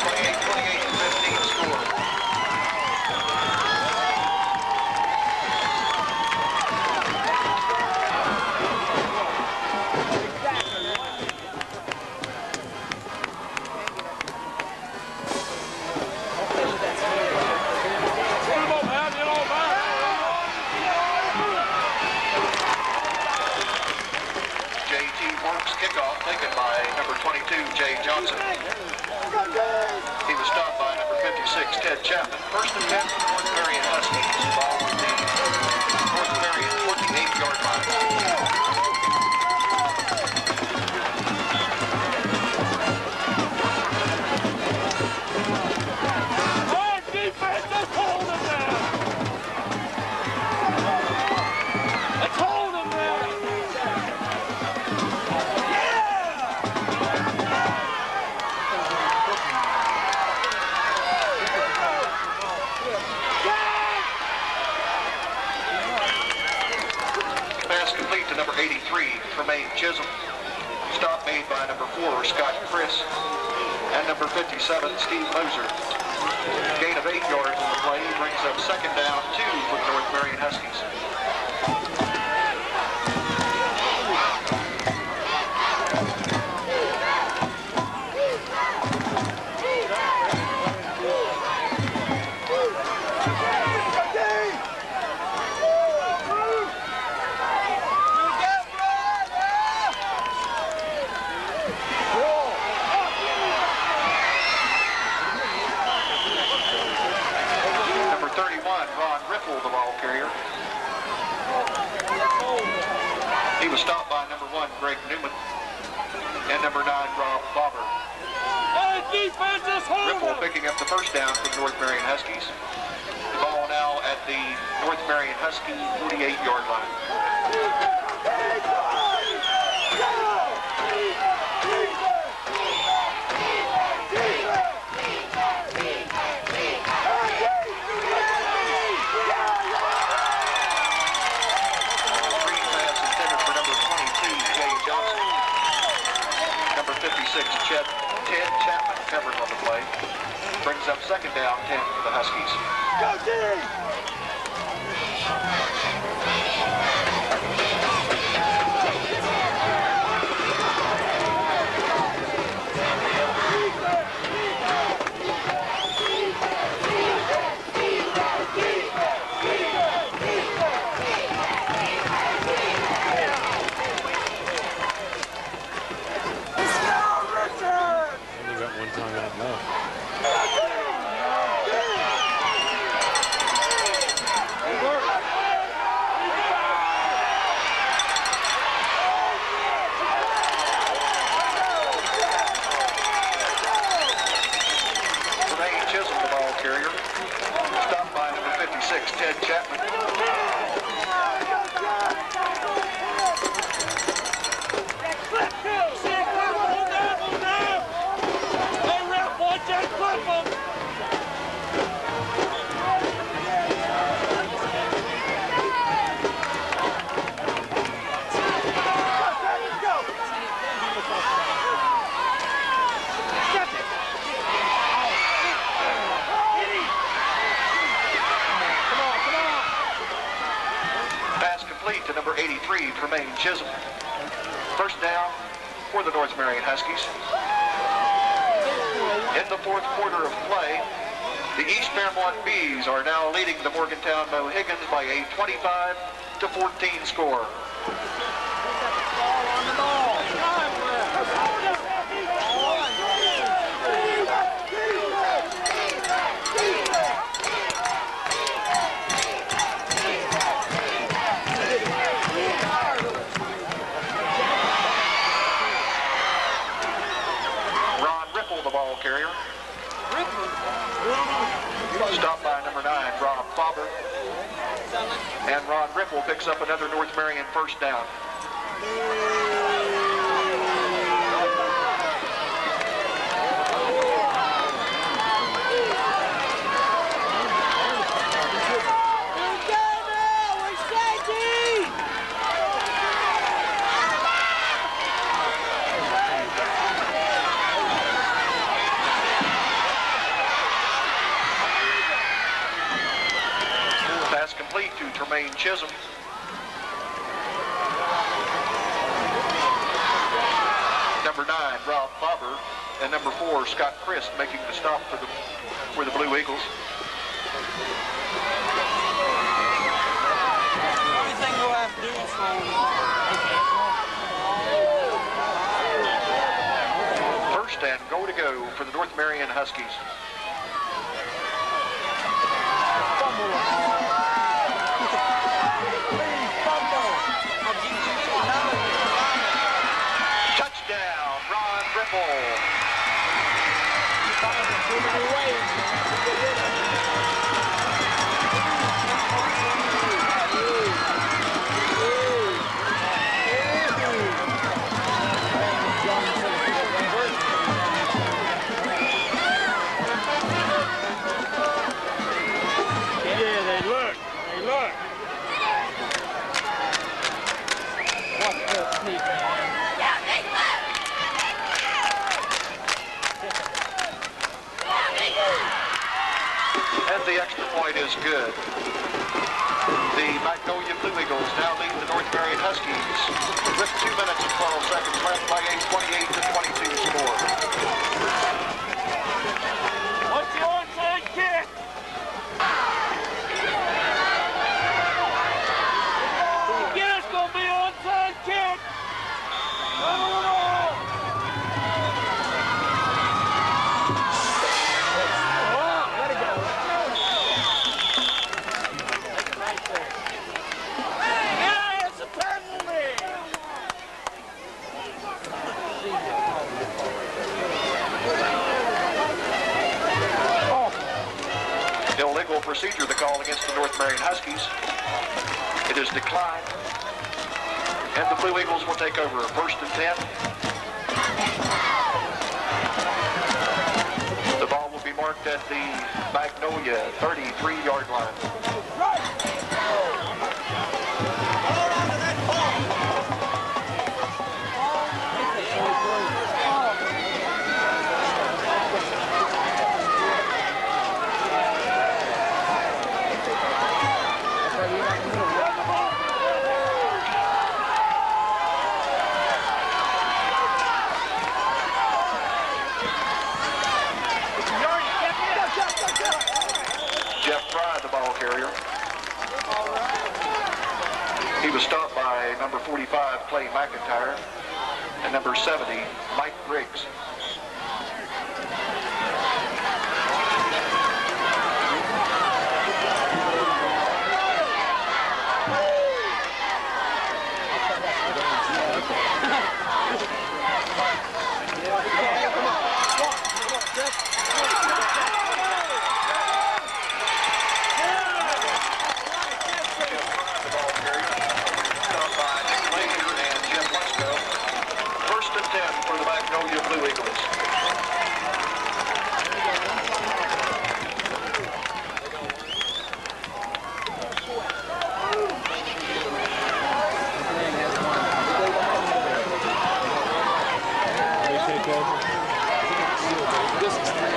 twenty-eight twenty-eight fifteen score. Kickoff taken by number twenty-two, Jay Johnson. He was stopped by number fifty-six, Ted Chapman. First and ten for the North Marion Huskies. Ball with the North Marion twenty-eight yard line. Hard defense, let's hold him now. Let's hold him now. To number eighty-three, Tremaine Chisholm. Stop made by number four, Scott Chris, and number fifty-seven, Steve Moser. Gain of eight yards on the play brings up second down, two for the North Marion Huskies. The ball carrier. He was stopped by number one, Greg Newman, and number nine, Rob Bobber. Ripple picking up the first down for the North Marion Huskies. The ball now at the North Marion Husky forty-eight yard line. fifty-six, Chet, Ted Chapman covers on the play. Brings up second down, ten for the Huskies. Go team! Ted Chapman. To number eighty-three, Tremaine Chisholm. First down for the North Marion Huskies. In the fourth quarter of play, the East Fairmont Bees are now leading the Morgantown Mohegans by a twenty-five to fourteen score. Carrier. Stopped by number nine, Rob Bobber. And Ron Ripple picks up another North Marion first down. Wayne Chisholm. Number nine, Rob Bobber, and number four, Scott Christ, making the stop for the for the Blue Eagles. Everything we'll have to do is First and goal to go for the North Marion Huskies. Touchdown, Ron Ripple. And the extra point is good. The Magnolia Blue Eagles now lead the North Marion Huskies with two minutes and twelve seconds left by a twenty-eight to twenty-two score. What's the onside kick? Again, it's going to be onside kick. Illegal procedure, the call against the North Marion Huskies. It is declined, and the Blue Eagles will take over first and ten. The ball will be marked at the Magnolia thirty-three yard line. He was stopped by number forty-five, Clay McIntyre, and number seventy, Mike Briggs. For the Magnolia Blue Eagles. They take over.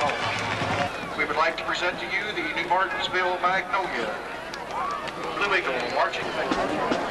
home. We would like to present to you the New Martinsville Magnolia Blue Eagle Marching Band.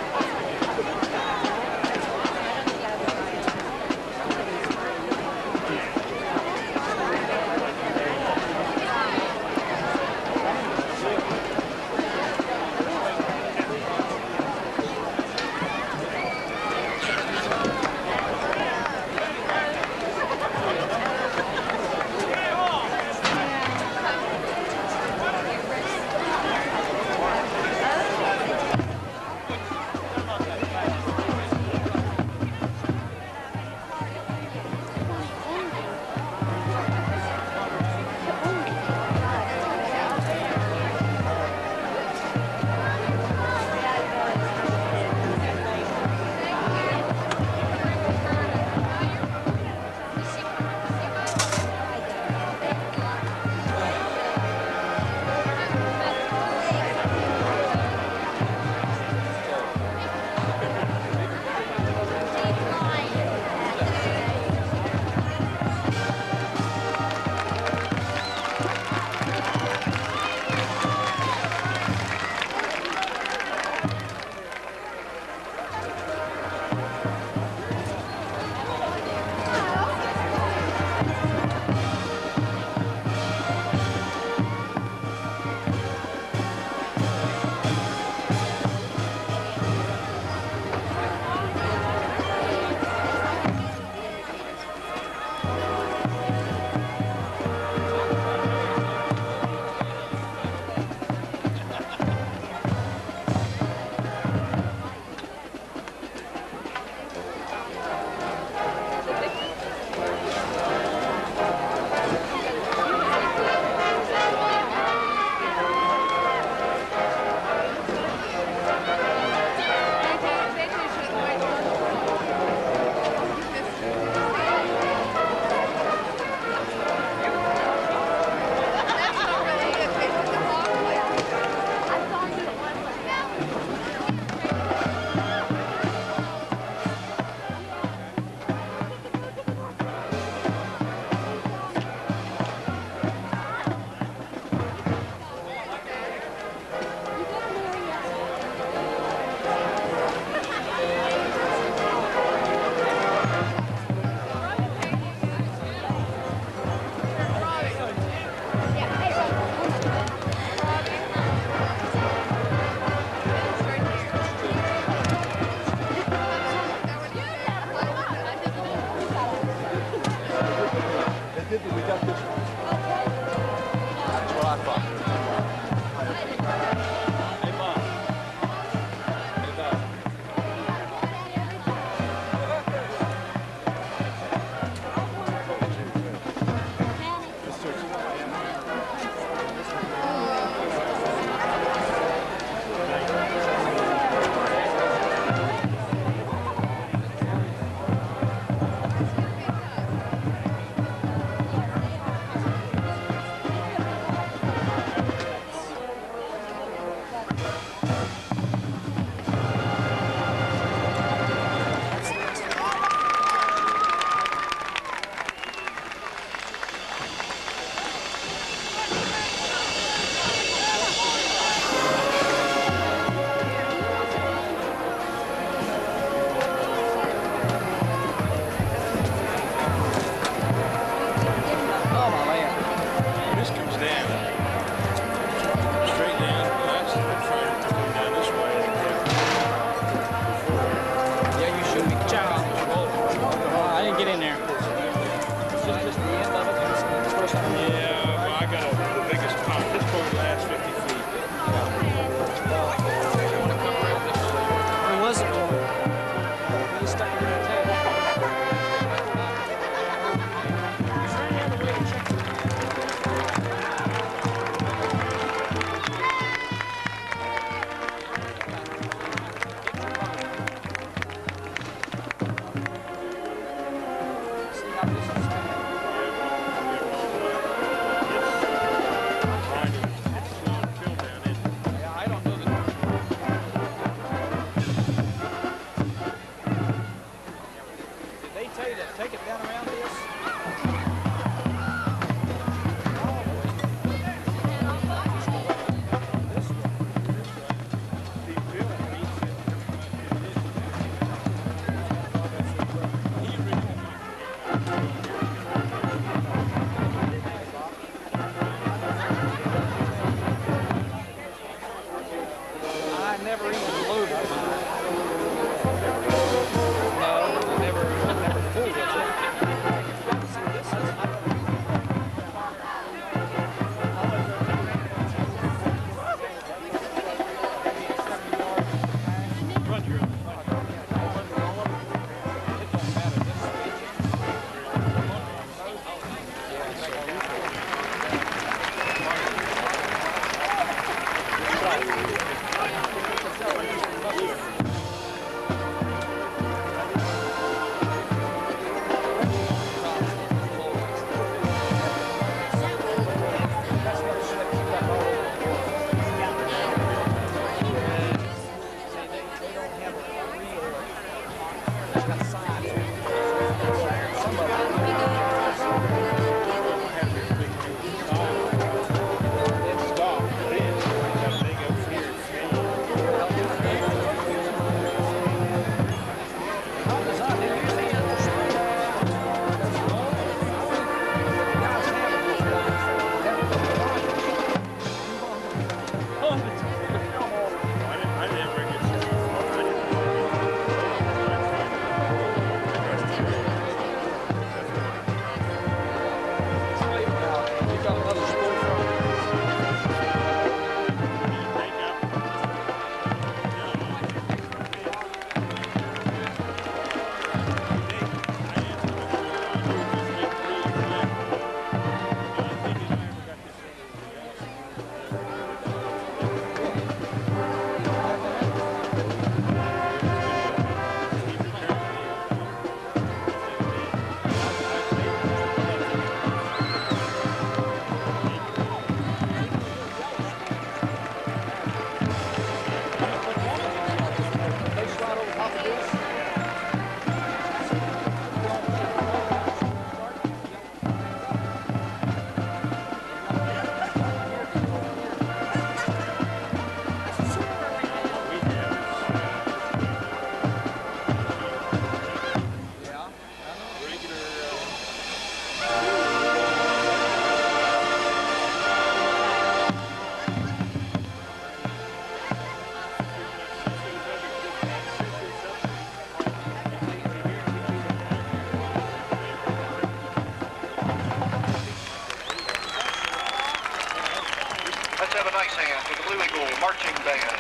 Let's have a nice hand with the Blue Eagle Marching Band.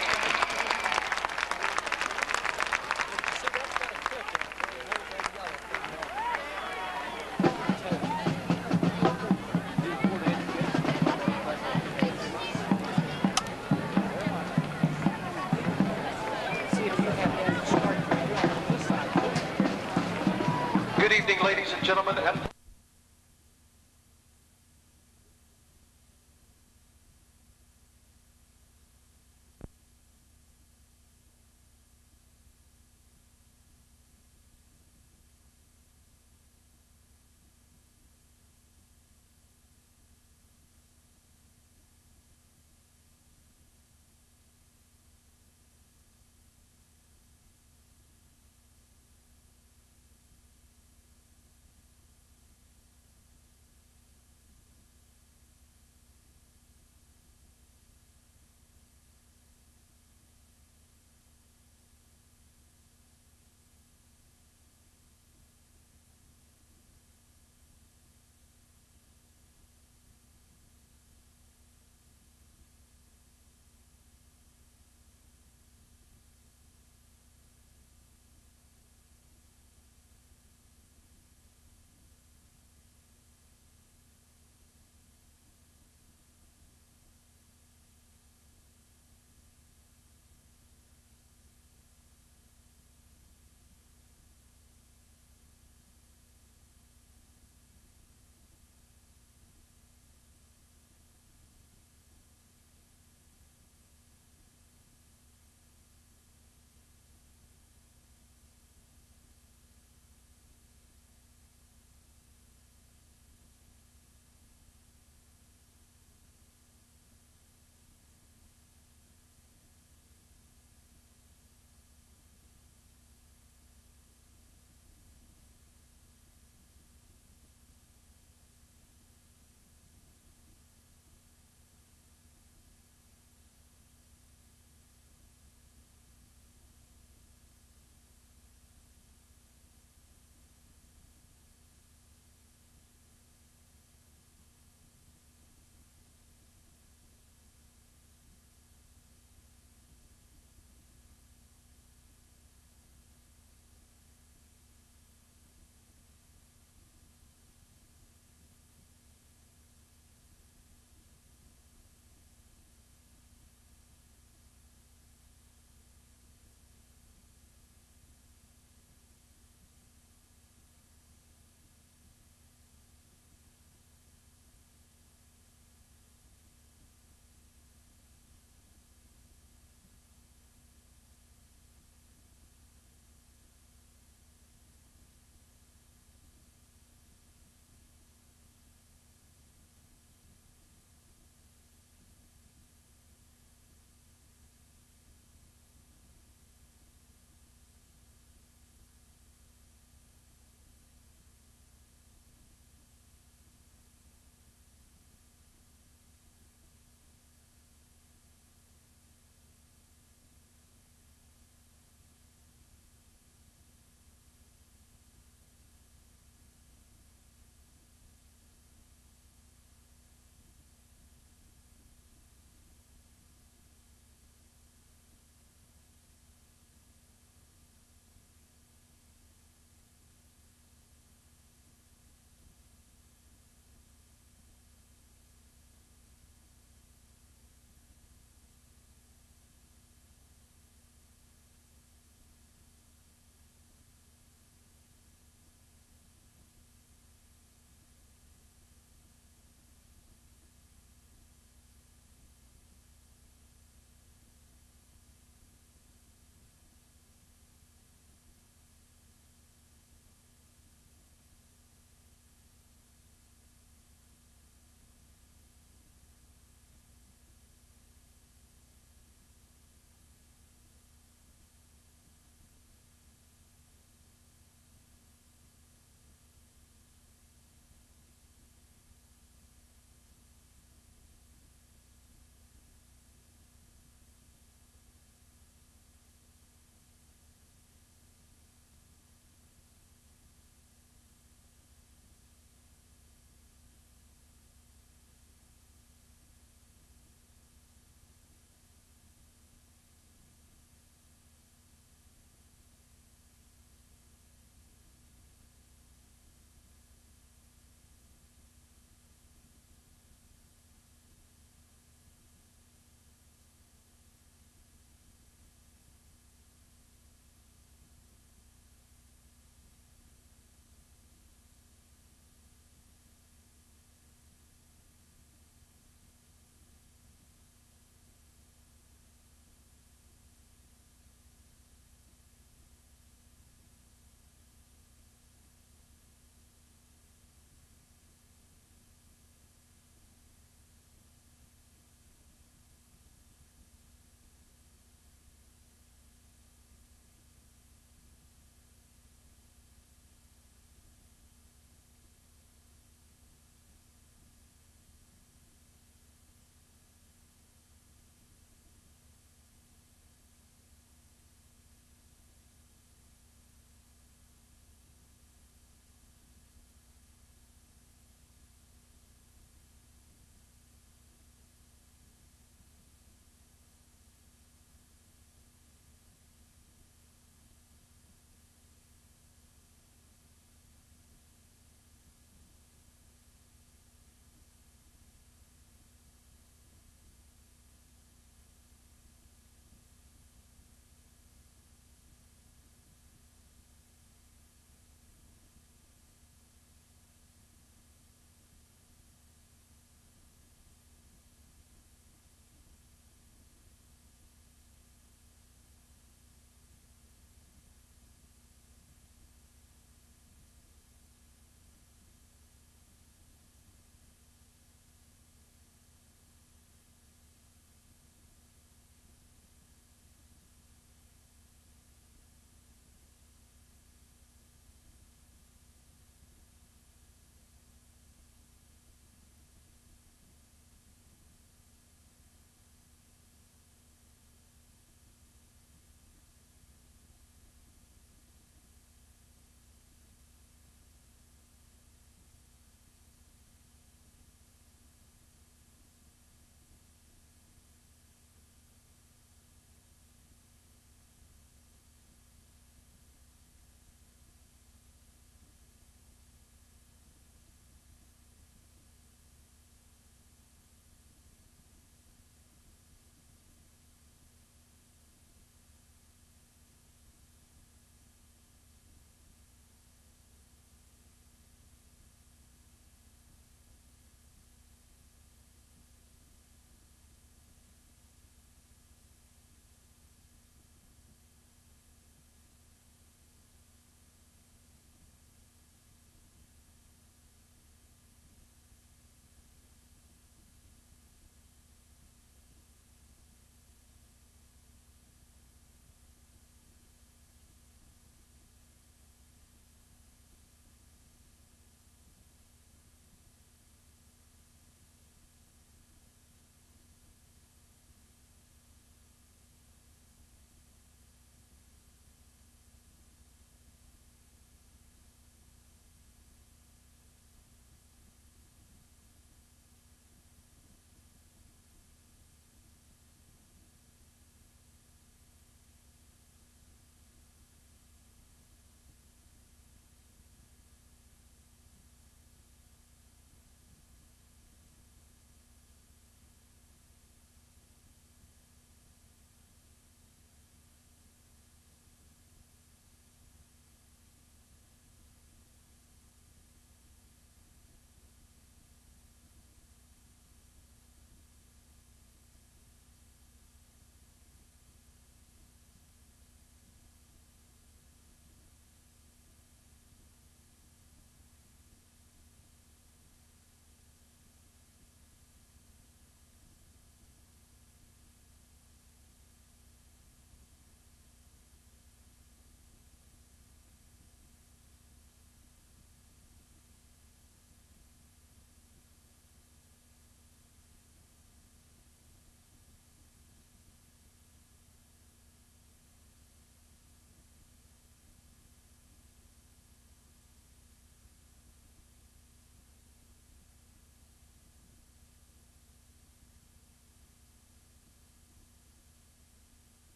Good evening, ladies and gentlemen.